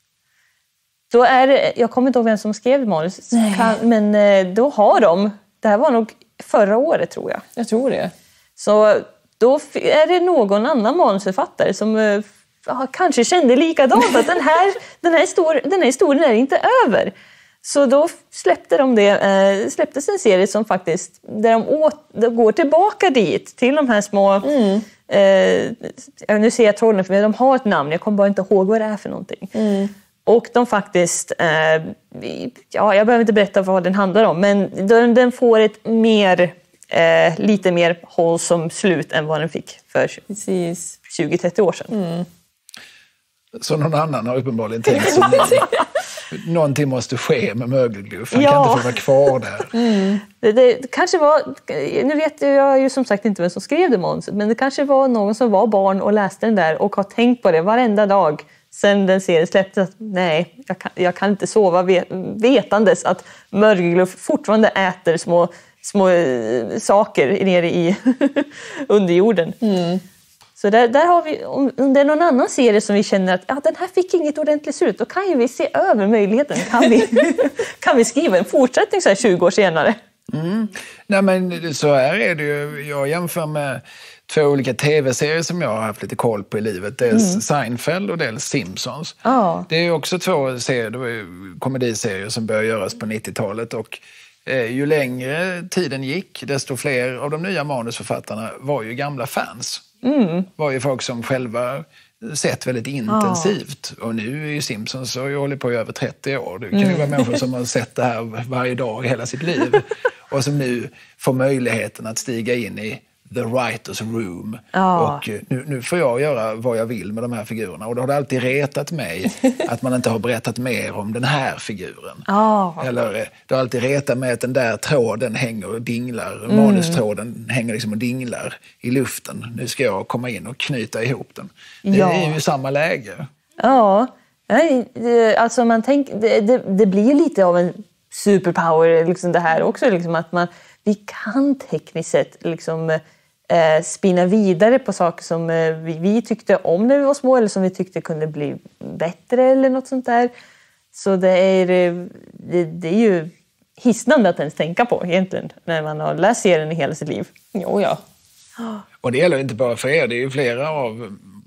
[SPEAKER 3] Då är det, jag kommer inte ihåg vem som skrev manus, kan, men eh, då har de, det här var nog förra året tror jag.
[SPEAKER 2] Jag tror det.
[SPEAKER 3] Så då är det någon annan manusförfattare som eh, kanske kände likadant att den här, den, här histor- den här historien är inte över. Så då släppte de det, eh, släpptes en serie som faktiskt, där de, åt, de går tillbaka dit, till de här små, mm. eh, nu ser jag trollen för de har ett namn, jag kommer bara inte ihåg vad det är för någonting.
[SPEAKER 2] Mm.
[SPEAKER 3] Och de faktiskt, eh, ja jag behöver inte berätta vad den handlar om, men den, den får ett mer, eh, lite mer wholesome slut än vad den fick för tjugo till trettio år sedan.
[SPEAKER 2] Mm.
[SPEAKER 1] Så någon annan har uppenbarligen tänkt som ni. Någonting måste ske med Mörgelgluff. Han
[SPEAKER 3] Ja.
[SPEAKER 1] kan inte få vara kvar där.
[SPEAKER 3] Mm. Det, det kanske var, nu vet jag ju som sagt inte vem som skrev det manuset, men det kanske var någon som var barn och läste den där och har tänkt på det varenda dag sen den serien släpptes. Att, nej, jag kan, jag kan inte sova vetandes att Mörgelgluff fortfarande äter små, små äh, saker nere i underjorden.
[SPEAKER 2] Mm.
[SPEAKER 3] Så där, där har vi, om det är någon annan serie som vi känner att ja, den här fick inget ordentligt slut, då kan ju vi se över möjligheten. Kan vi, kan vi skriva en fortsättning så här tjugo år senare?
[SPEAKER 1] Mm. Nej, men så här är det ju. Jag jämför med två olika tv-serier som jag har haft lite koll på i livet. Dels mm. Seinfeld och dels Simpsons.
[SPEAKER 3] Oh.
[SPEAKER 1] Det är ju också två serier, det var ju komediserier som började göras på nittiotalet. Och eh, ju längre tiden gick, desto fler av de nya manusförfattarna var ju gamla fans.
[SPEAKER 3] Mm.
[SPEAKER 1] Var ju folk som själva sett väldigt intensivt. Oh. Och nu är ju Simpsons och jag håller på i över trettio år. Det kan ju mm. vara människor som har sett det här varje dag i hela sitt liv. Och som nu får möjligheten att stiga in i the writer's room.
[SPEAKER 3] Oh.
[SPEAKER 1] Och nu, nu får jag göra vad jag vill med de här figurerna. Och då har det alltid retat mig att man inte har berättat mer om den här figuren.
[SPEAKER 3] Oh.
[SPEAKER 1] Eller det har alltid retat mig att den där tråden hänger och dinglar. Mm. Manustråden hänger liksom och dinglar i luften. Nu ska jag komma in och knyta ihop den. Det ja. är ju samma läge.
[SPEAKER 3] Ja, alltså man tänker, det, det, det blir lite av en superpower liksom det här också. Liksom att man, vi kan tekniskt sett liksom, eh, spinna vidare på saker som eh, vi, vi tyckte om när vi var små eller som vi tyckte kunde bli bättre eller något sånt där. Så det är, det, det är ju hisnande att ens tänka på egentligen när man har läst serien i hela sitt liv.
[SPEAKER 2] Jo, ja.
[SPEAKER 1] Och det gäller inte bara för er, det är ju flera av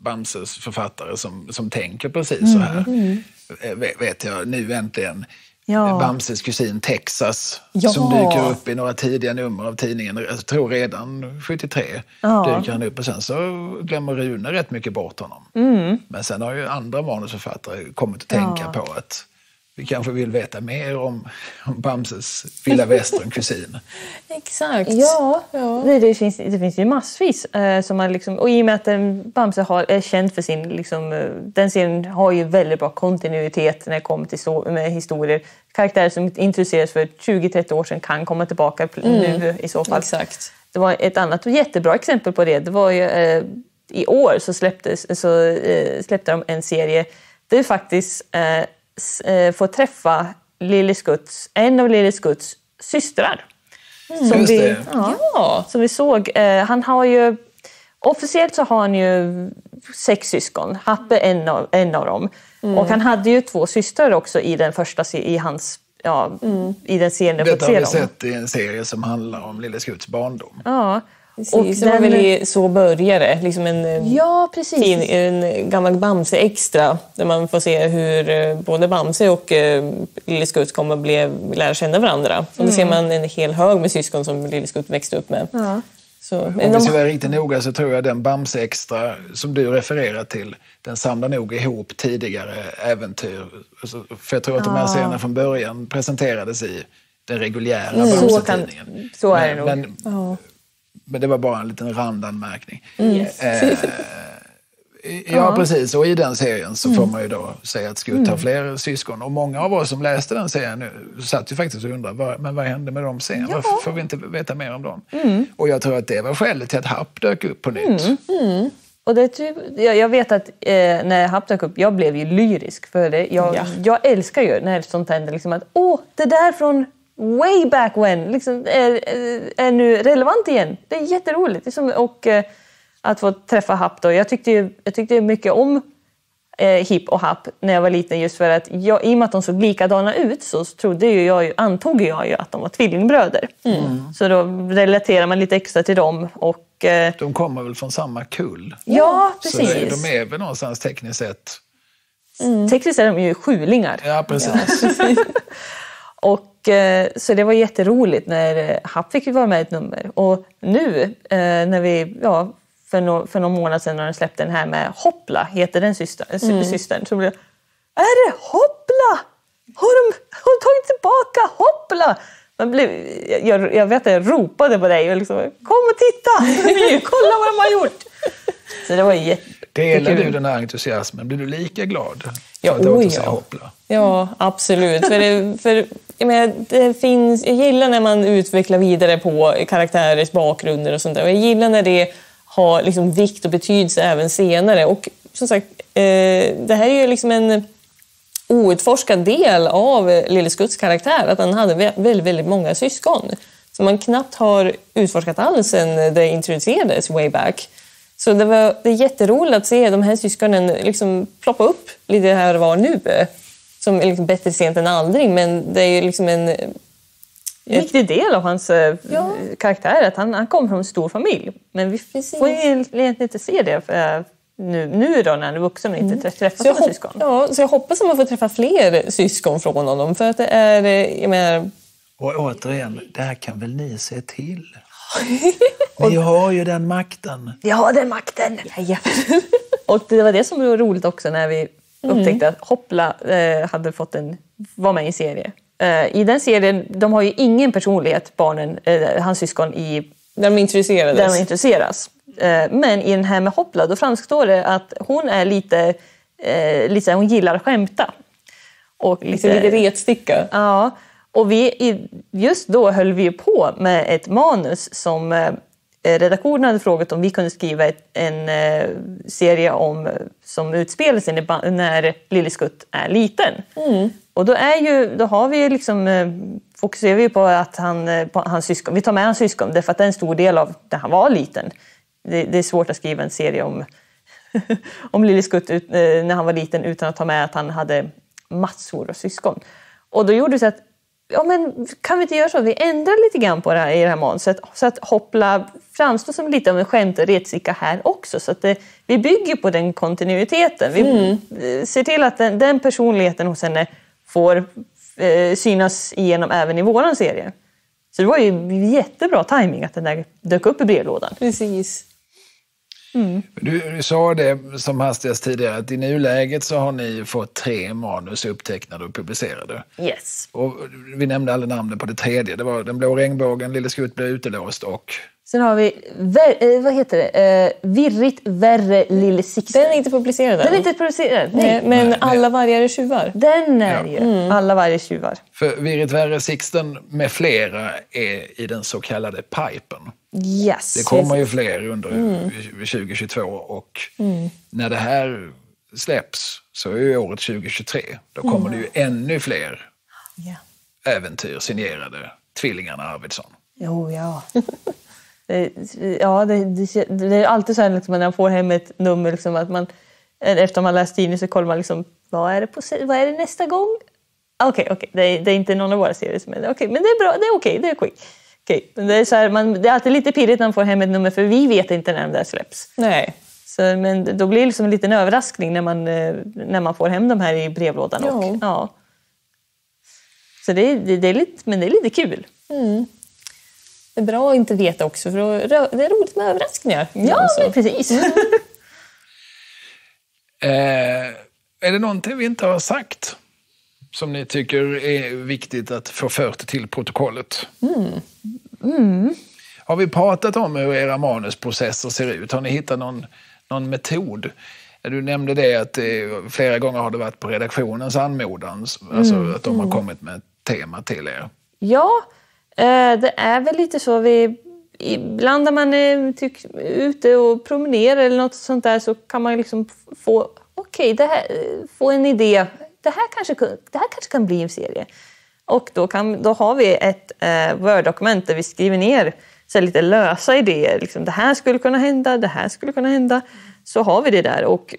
[SPEAKER 1] Bamses författare som, som tänker precis mm. så här. Mm. Vet jag nu äntligen. Ja. Bamses kusin Texas ja. som dyker upp i några tidiga nummer av tidningen. Jag tror redan sjuttiotre ja. dyker han upp och sen så glömmer Rune rätt mycket bort honom. Mm. Men sen har ju andra manusförfattare kommit att tänka ja. på att vi kanske vill veta mer om, om Bamses vilda västern-kusin.
[SPEAKER 3] Exakt.
[SPEAKER 2] Ja, ja. Det, det, finns, det finns ju massvis. Eh, som man liksom, och i och med att en Bamse har, är känd för sin... Liksom, den serien har ju väldigt bra kontinuitet när det kommer till så, med historier. Karaktärer som introducerades för tjugo till trettio år sedan kan komma tillbaka mm. nu i så fall.
[SPEAKER 3] Exakt.
[SPEAKER 2] Det var ett annat jättebra exempel på det. Det var ju... Eh, I år så, släpptes, så eh, släppte de en serie där vi faktiskt... Eh, få träffa Lille Skutts, en av Lille Skutts systrar.
[SPEAKER 1] Mm. Som, vi,
[SPEAKER 2] ja, ja. som vi såg. Eh, han har ju, officiellt så har han ju sex syskon. Happe är en av, en av dem. Mm. Och han hade ju två systrar också i den första, i hans, ja, mm. i den serien.
[SPEAKER 1] Detta har vi sett i en serie som handlar om Lille Skutts barndom.
[SPEAKER 2] Ja.
[SPEAKER 3] Precis, och det var väl så började liksom en,
[SPEAKER 2] ja, precis.
[SPEAKER 3] Fin, en gammal Bamse extra där man får se hur både Bamse och uh, Lille Skutt kommer att bli, lära känna varandra. Och då mm. ser man en hel hög med syskon som Lille Skutt växte upp med.
[SPEAKER 2] Ja.
[SPEAKER 3] Så,
[SPEAKER 1] om vi ska vara riktigt noga så tror jag den Bamse extra som du refererar till, den samlar nog ihop tidigare äventyr. För jag tror att de här serierna från början presenterades i den reguljära mm. Bamse-tidningen.
[SPEAKER 2] Så, så är det nog.
[SPEAKER 1] Men,
[SPEAKER 2] ja.
[SPEAKER 1] Men det var bara en liten randanmärkning.
[SPEAKER 2] Yes.
[SPEAKER 1] Eh, ja, ja, precis. Och i den serien så mm. får man ju då säga att Skutt mm. har fler syskon. Och många av oss som läste den serien nu satt ju faktiskt och undrade, vad, men vad hände med dem sen? Ja. Varför får vi inte veta mer om dem? Mm. Och jag tror att det var skälet till att Happ dök upp på nytt.
[SPEAKER 2] Mm. Mm. Och det typ, jag, jag vet att eh, när Happ dök upp, jag blev ju lyrisk för det. Jag, ja. jag älskar ju när sånt händer. Liksom att, åh, det där från... way back when liksom, är, är nu relevant igen. Det är jätteroligt. Liksom, och eh, att få träffa Happ då. Jag tyckte ju, jag tyckte mycket om eh, Hipp och Happ när jag var liten just för att jag, i och med att de såg likadana ut så trodde ju jag, antog jag ju att de var tvillingbröder. Mm. Så då relaterar man lite extra till dem. Och, eh,
[SPEAKER 1] de kommer väl från samma kull.
[SPEAKER 2] Ja, precis.
[SPEAKER 1] Så det, de är väl någonstans tekniskt sett.
[SPEAKER 2] Mm. Tekniskt är de ju sjulingar.
[SPEAKER 1] Ja, precis.
[SPEAKER 2] Ja. Och så det var jätteroligt när Happ fick vara med i ett nummer. Och nu när vi, ja, för, no, för någon månad sedan när de släppte den här med Hoppla, heter den systern, mm. systern så blev det, är det Hoppla? Har de, har de tagit tillbaka Hoppla? Man blev, jag, jag vet att jag ropade på dig och liksom, kom och titta, kolla vad de har gjort. Så det var jätte...
[SPEAKER 1] Delar du den här entusiasmen? Blir du lika glad för
[SPEAKER 3] ja,
[SPEAKER 1] att du
[SPEAKER 3] oj,
[SPEAKER 1] ja. Hoppla?
[SPEAKER 3] Ja, absolut. För det, för, jag, menar, det finns, jag gillar när man utvecklar vidare på karaktärers bakgrunder och sånt där. Och jag gillar när det har liksom vikt och betydelse även senare. Och som sagt, eh, det här är ju liksom en outforskad del av Lille Skutts karaktär. Att han hade väldigt, väldigt många syskon. Som man knappt har utforskat alls sen det introducerades way back. Så det, var, det är jätteroligt att se de här syskonen liksom ploppa upp lite här och var nu. Som är liksom bättre sent än aldrig. Men det är ju liksom en...
[SPEAKER 2] En viktig del av hans ja. karaktär. Att han, han kommer från en stor familj. Men vi Precis. får ju egentligen inte se det för, nu, nu då när han är vuxen och inte mm. träffar sina syskon.
[SPEAKER 3] Ja, så jag hoppas att man får träffa fler syskon från honom. För att det är... Jag menar...
[SPEAKER 1] Och återigen, det här kan väl ni se till? Ni har ju den makten.
[SPEAKER 2] Jag har den makten. Ja. Och det var det som var roligt också när vi upptäckte att Hoppla eh, hade fått en, var med i en serie. Eh, I den serien, de har ju ingen personlighet, barnen, eh, hans syskon, i,
[SPEAKER 3] där de introducerades.
[SPEAKER 2] Där de introduceras. Eh, men i den här med Hoppla, då framstår det att hon är lite, eh, lite hon gillar att skämta. Och
[SPEAKER 3] lite, lite retsticka.
[SPEAKER 2] Ja. Och vi, just då höll vi på med ett manus som eh, redaktionen hade frågat om vi kunde skriva ett, en eh, serie om som utspelar sig när, när Lille Skutt är liten. Mm. Och då, är ju, då har vi ju liksom, eh, fokuserar vi på att han, på hans syskon, vi tar med hans syskon därför att det är en stor del av när han var liten. Det, det är svårt att skriva en serie om, om Lille Skutt ut, eh, när han var liten utan att ta med att han hade massor av syskon. Och då gjorde det så att
[SPEAKER 3] ja, men kan vi inte göra så att vi ändrar lite grann på det här i det här manuset så att Hoppla framstår som lite av en skämt och retsicka här också. Så att det, vi bygger på den kontinuiteten. Vi mm. ser till att den, den personligheten hos henne får eh, synas igenom även i våran serie. Så det var ju jättebra timing att den där dök upp i brevlådan.
[SPEAKER 2] Precis.
[SPEAKER 1] Mm. Du, du sa det som hastigast tidigare att i nuläget så har ni fått tre manus upptecknade och publicerade.
[SPEAKER 3] Yes.
[SPEAKER 1] Och vi nämnde alla namnen på det tredje. Det var Den blå regnbågen, Lille Skutt blev utelåst och...
[SPEAKER 3] Sen har vi, ver, vad heter det? Eh, Virrigt värre Lille Sixten.
[SPEAKER 2] Den är inte publicerad än.
[SPEAKER 3] Den är inte publicerad, nej.
[SPEAKER 2] nej men
[SPEAKER 1] nej,
[SPEAKER 2] Alla
[SPEAKER 1] nej.
[SPEAKER 2] vargar är tjuvar.
[SPEAKER 3] Den är
[SPEAKER 1] ja.
[SPEAKER 3] ju mm. Alla vargar tjuvar.
[SPEAKER 1] För Virrigt värre Sixten med flera är i den så kallade pipen.
[SPEAKER 3] Yes.
[SPEAKER 1] Det kommer ju fler under mm. tjugo tjugotvå och mm. när det här släpps så är ju året tjugo tjugotre. Då kommer mm. det ju ännu fler yeah. äventyr signerade tvillingarna Arvidsson.
[SPEAKER 3] Jo, ja. ja, det, det, det är alltid så här liksom, när man får hem ett nummer liksom, att man, efter man läst tidningen så kollar man liksom, vad är det, på, vad är det nästa gång? Okej, okay, okay. det, det är inte någon av våra serier som är det. Okej, okay, men det är bra, det är okej, okay, det är quick. Okay. Men det är så här, man, det är alltid lite pirrigt när man får hem ett nummer för vi vet inte när den där släpps.
[SPEAKER 2] Nej.
[SPEAKER 3] Så, men då blir det liksom en liten överraskning när man, när man får hem de här i brevlådan. Och, ja. Så det är, det, det är lite, men det är lite kul.
[SPEAKER 2] Mm. Det är bra att inte veta också, för det är roligt med överraskningar.
[SPEAKER 3] Ja, precis. Mm.
[SPEAKER 1] eh, är det någonting vi inte har sagt som ni tycker är viktigt att få fört till protokollet?
[SPEAKER 3] Mm. Mm.
[SPEAKER 1] Har vi pratat om hur era manusprocesser ser ut? Har ni hittat någon, någon metod? Du nämnde det att det, flera gånger har det varit på redaktionens anmodan. Mm. Alltså att de har kommit med ett tema till er.
[SPEAKER 3] Ja, det är väl lite så. Vi, ibland när man är tyck, ute och promenerar eller något sånt där så kan man liksom få, okej, det här, få en idé. Det här, kanske, det här kanske kan bli en serie. Och då, kan, då har vi ett eh, Word-dokument där vi skriver ner så lite lösa idéer. Liksom, det här skulle kunna hända, det här skulle kunna hända. Så har vi det där och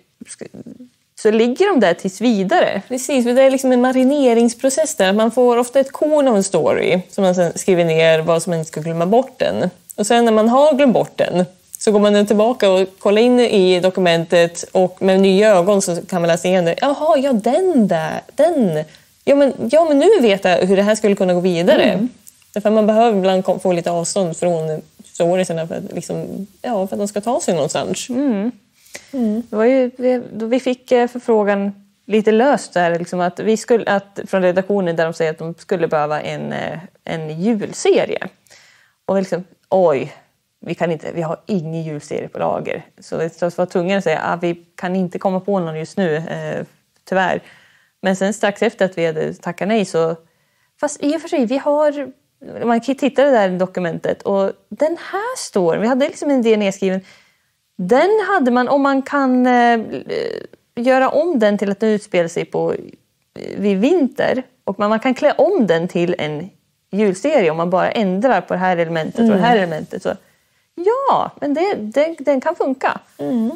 [SPEAKER 3] så ligger de där tills vidare.
[SPEAKER 2] Precis, det är liksom en marineringsprocess där. Man får ofta ett korn av en story som man sen skriver ner vad som man inte ska glömma bort den. Och sen när man har glömt bort den så går man tillbaka och kollar in i dokumentet och med nya ögon så kan man läsa igen det. Jaha, ja den där, den. Ja men, ja, men nu vet jag hur det här skulle kunna gå vidare. Mm. Därför man behöver ibland få lite avstånd från storiesarna för att, liksom, ja, för att de ska ta sig någonstans.
[SPEAKER 3] Mm. Mm. Det var ju, vi, vi fick förfrågan lite löst där, liksom att vi skulle, att, från redaktionen där de säger att de skulle behöva en, en julserie. Och vi liksom, oj, vi, kan inte, vi har ingen julserie på lager. Så vi var tvungna att säga att ah, vi kan inte komma på någon just nu, eh, tyvärr. Men sen strax efter att vi hade tackat nej så... Fast i och för sig, vi har... Man kan titta där i dokumentet och den här står... Vi hade liksom en idé nedskriven. Den hade man, om man kan eh, göra om den till att den utspelar sig på, vid vinter. Och man, man kan klä om den till en julserie om man bara ändrar på det här elementet och mm. det här elementet. Så, ja, men det, det, den kan funka.
[SPEAKER 2] Mm.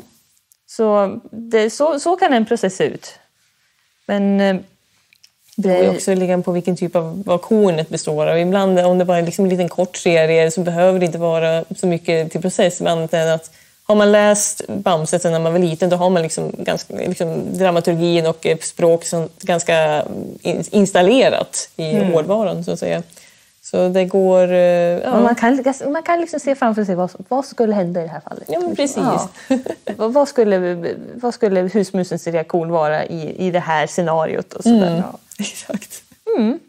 [SPEAKER 3] Så, det, så, så kan en process se ut. Men det
[SPEAKER 2] beror också ligga på vilken typ av vad kornet består av. Ibland om det bara är liksom en liten kort serie så behöver det inte vara så mycket till process. Annat än att har man läst Bamse när man var liten då har man liksom ganska, liksom dramaturgin och språk som ganska installerat i mm. hårdvaran så att säga. Så det går... Ja.
[SPEAKER 3] Man kan, man kan liksom se framför sig vad, vad skulle hända i det här fallet.
[SPEAKER 2] Ja, men precis.
[SPEAKER 3] Ja. vad, skulle, vad skulle husmusens reaktion vara i, i det här scenariot? Och sådär.
[SPEAKER 2] Mm.
[SPEAKER 3] Ja.
[SPEAKER 2] Exakt.
[SPEAKER 3] Mm.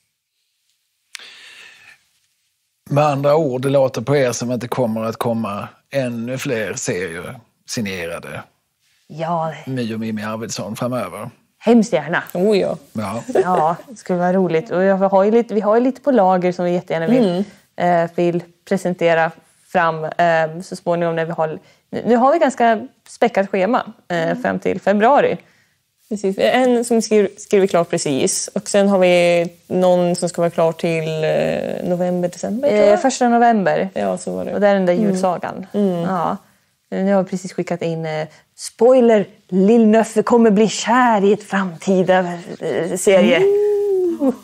[SPEAKER 1] Med andra ord, det låter på er som att det kommer att komma ännu fler serier signerade.
[SPEAKER 3] Ja.
[SPEAKER 1] My och Mimmi Arvidsson framöver.
[SPEAKER 3] Hemskt gärna.
[SPEAKER 2] Oh, ja.
[SPEAKER 1] Ja.
[SPEAKER 3] Ja, det skulle vara roligt. Och jag har ju lite, vi har ju lite på lager som vi jättegärna vill, mm. eh, vill presentera fram eh, så småningom när vi har... Nu har vi ganska späckat schema eh, mm. fram till februari.
[SPEAKER 2] Precis. En som skriver, skriver klart precis. Och sen har vi någon som ska vara klar till eh, november, december tror jag.
[SPEAKER 3] Eh, första november.
[SPEAKER 2] Ja, så var det.
[SPEAKER 3] Och det är den där julsagan.
[SPEAKER 2] Mm. Mm.
[SPEAKER 3] Ja. Nu har vi precis skickat in eh, spoiler, Lill Nöffe kommer bli kär i ett framtida eh, serie.
[SPEAKER 2] Mm.
[SPEAKER 3] Så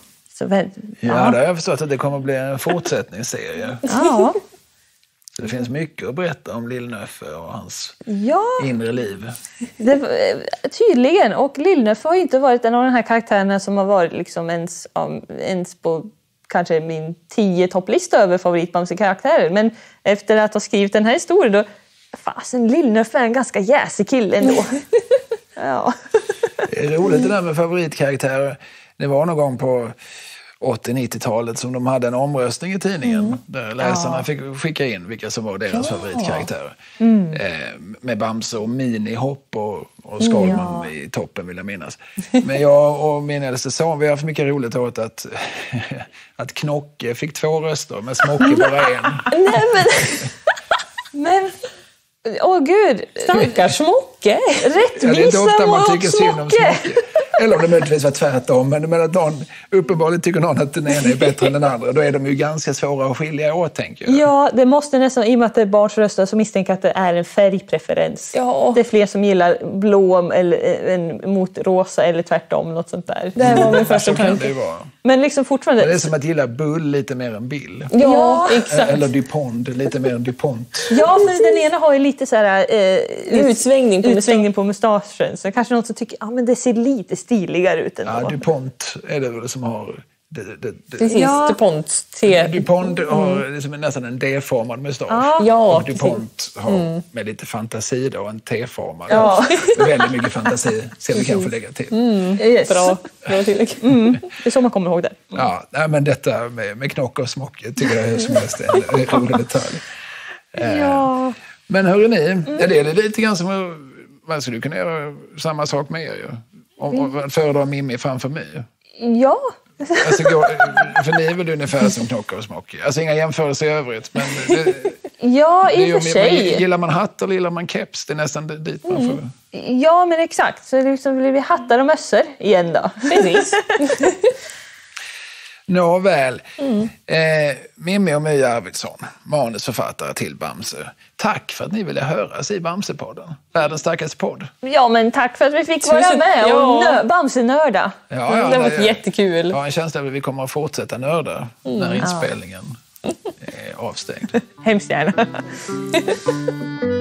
[SPEAKER 2] Så väl,
[SPEAKER 1] ja. ja, det har jag förstått att det kommer att bli en fortsättningsserie.
[SPEAKER 2] Ja.
[SPEAKER 1] Så det finns mycket att berätta om Lill-Nöffe och hans
[SPEAKER 2] ja.
[SPEAKER 1] inre liv.
[SPEAKER 2] Det, tydligen. Och Lill-Nöffe har ju inte varit en av de här karaktärerna som har varit liksom ens, um, ens på kanske min tio topplista över favoritbamse-karaktärer. Men efter att ha skrivit den här historien då, fasen, Lill-Nöffe är en ganska jäsig kille ändå. ja.
[SPEAKER 1] Det är roligt det där med favoritkaraktärer. Det var någon gång på åttio-nittiotalet som de hade en omröstning i tidningen mm. där läsarna ja. fick skicka in vilka som var deras ja. favoritkaraktärer. Mm. Eh, med Bamse och Minihopp och, och Skalman ja. i toppen vill jag minnas. Men jag och min äldste son, vi har haft mycket roligt åt att, att Knocke fick två röster men Smocke bara en.
[SPEAKER 2] Nej men... men... Åh oh, gud!
[SPEAKER 3] Stackars Smocke!
[SPEAKER 2] Rättvisa
[SPEAKER 1] ja, det är inte ofta man tycker
[SPEAKER 2] Smocke.
[SPEAKER 1] synd om Smocke. Eller om det möjligtvis var tvärtom. Men, men att någon, uppenbarligen tycker någon att den ena är bättre än den andra. Då är de ju ganska svåra att skilja åt, tänker jag.
[SPEAKER 2] Ja, det måste nästan, i och med att det är barns röster så misstänker att det är en färgpreferens. Ja. Det är fler som gillar blå eller, en, mot rosa eller tvärtom, något sånt där.
[SPEAKER 3] Det var min första tanke.
[SPEAKER 2] Men liksom fortfarande...
[SPEAKER 1] Men det är som att gilla Bull lite mer än Bill.
[SPEAKER 2] Ja, exakt.
[SPEAKER 1] Eller DuPont lite mer än DuPont.
[SPEAKER 2] Ja, för den ena har ju lite så här... Eh,
[SPEAKER 3] utsvängning på,
[SPEAKER 2] utsvängning på mustaschen. Så kanske någon som tycker att ah, det ser lite stiligare ut ändå.
[SPEAKER 1] Ja, DuPont är det väl som har... Det, det, det.
[SPEAKER 3] Precis, ja. DuPont. T.
[SPEAKER 1] DuPont har liksom nästan en D-formad mustasch.
[SPEAKER 3] Ja,
[SPEAKER 1] och DuPont har mm. med lite fantasi då en T-formad.
[SPEAKER 2] Ja.
[SPEAKER 1] Väldigt mycket fantasi. Ska vi kanske lägga till.
[SPEAKER 2] Mm. Yes.
[SPEAKER 3] Bra. Bra tillägg.
[SPEAKER 2] Mm. Det är så man kommer ihåg det.
[SPEAKER 1] Ja, nej, men detta med, med Knocke och Smocke tycker jag är som helst en rolig detalj.
[SPEAKER 2] Ja.
[SPEAKER 1] Men hörru ni, mm. är det lite grann som man skulle kunna göra samma sak med er ju. Om, om föredra Mimmi framför mig.
[SPEAKER 2] Ja.
[SPEAKER 1] Alltså, för ni är väl ungefär som Knocke och Smocke. Alltså inga jämförelser i övrigt. Men det,
[SPEAKER 2] ja, i och för sig.
[SPEAKER 1] Gillar man hatt eller gillar man keps? Det är nästan dit man får...
[SPEAKER 2] Mm. Ja, men exakt. Så det liksom blir vi hattar och mössor igen då.
[SPEAKER 3] Precis.
[SPEAKER 1] Nåväl. Mm. Eh, Mimmi och My Arvidsson, manusförfattare till Bamse. Tack för att ni ville höras i Bamse-podden. Världens starkaste podd.
[SPEAKER 2] Ja, men tack för att vi fick vara med och nö- Bamse-nörda.
[SPEAKER 1] Ja, ja,
[SPEAKER 3] det var
[SPEAKER 1] det,
[SPEAKER 3] jättekul.
[SPEAKER 1] Jag har en känsla av att vi kommer att fortsätta nörda mm. när inspelningen ja. är avstängd.
[SPEAKER 2] Hemskt gärna.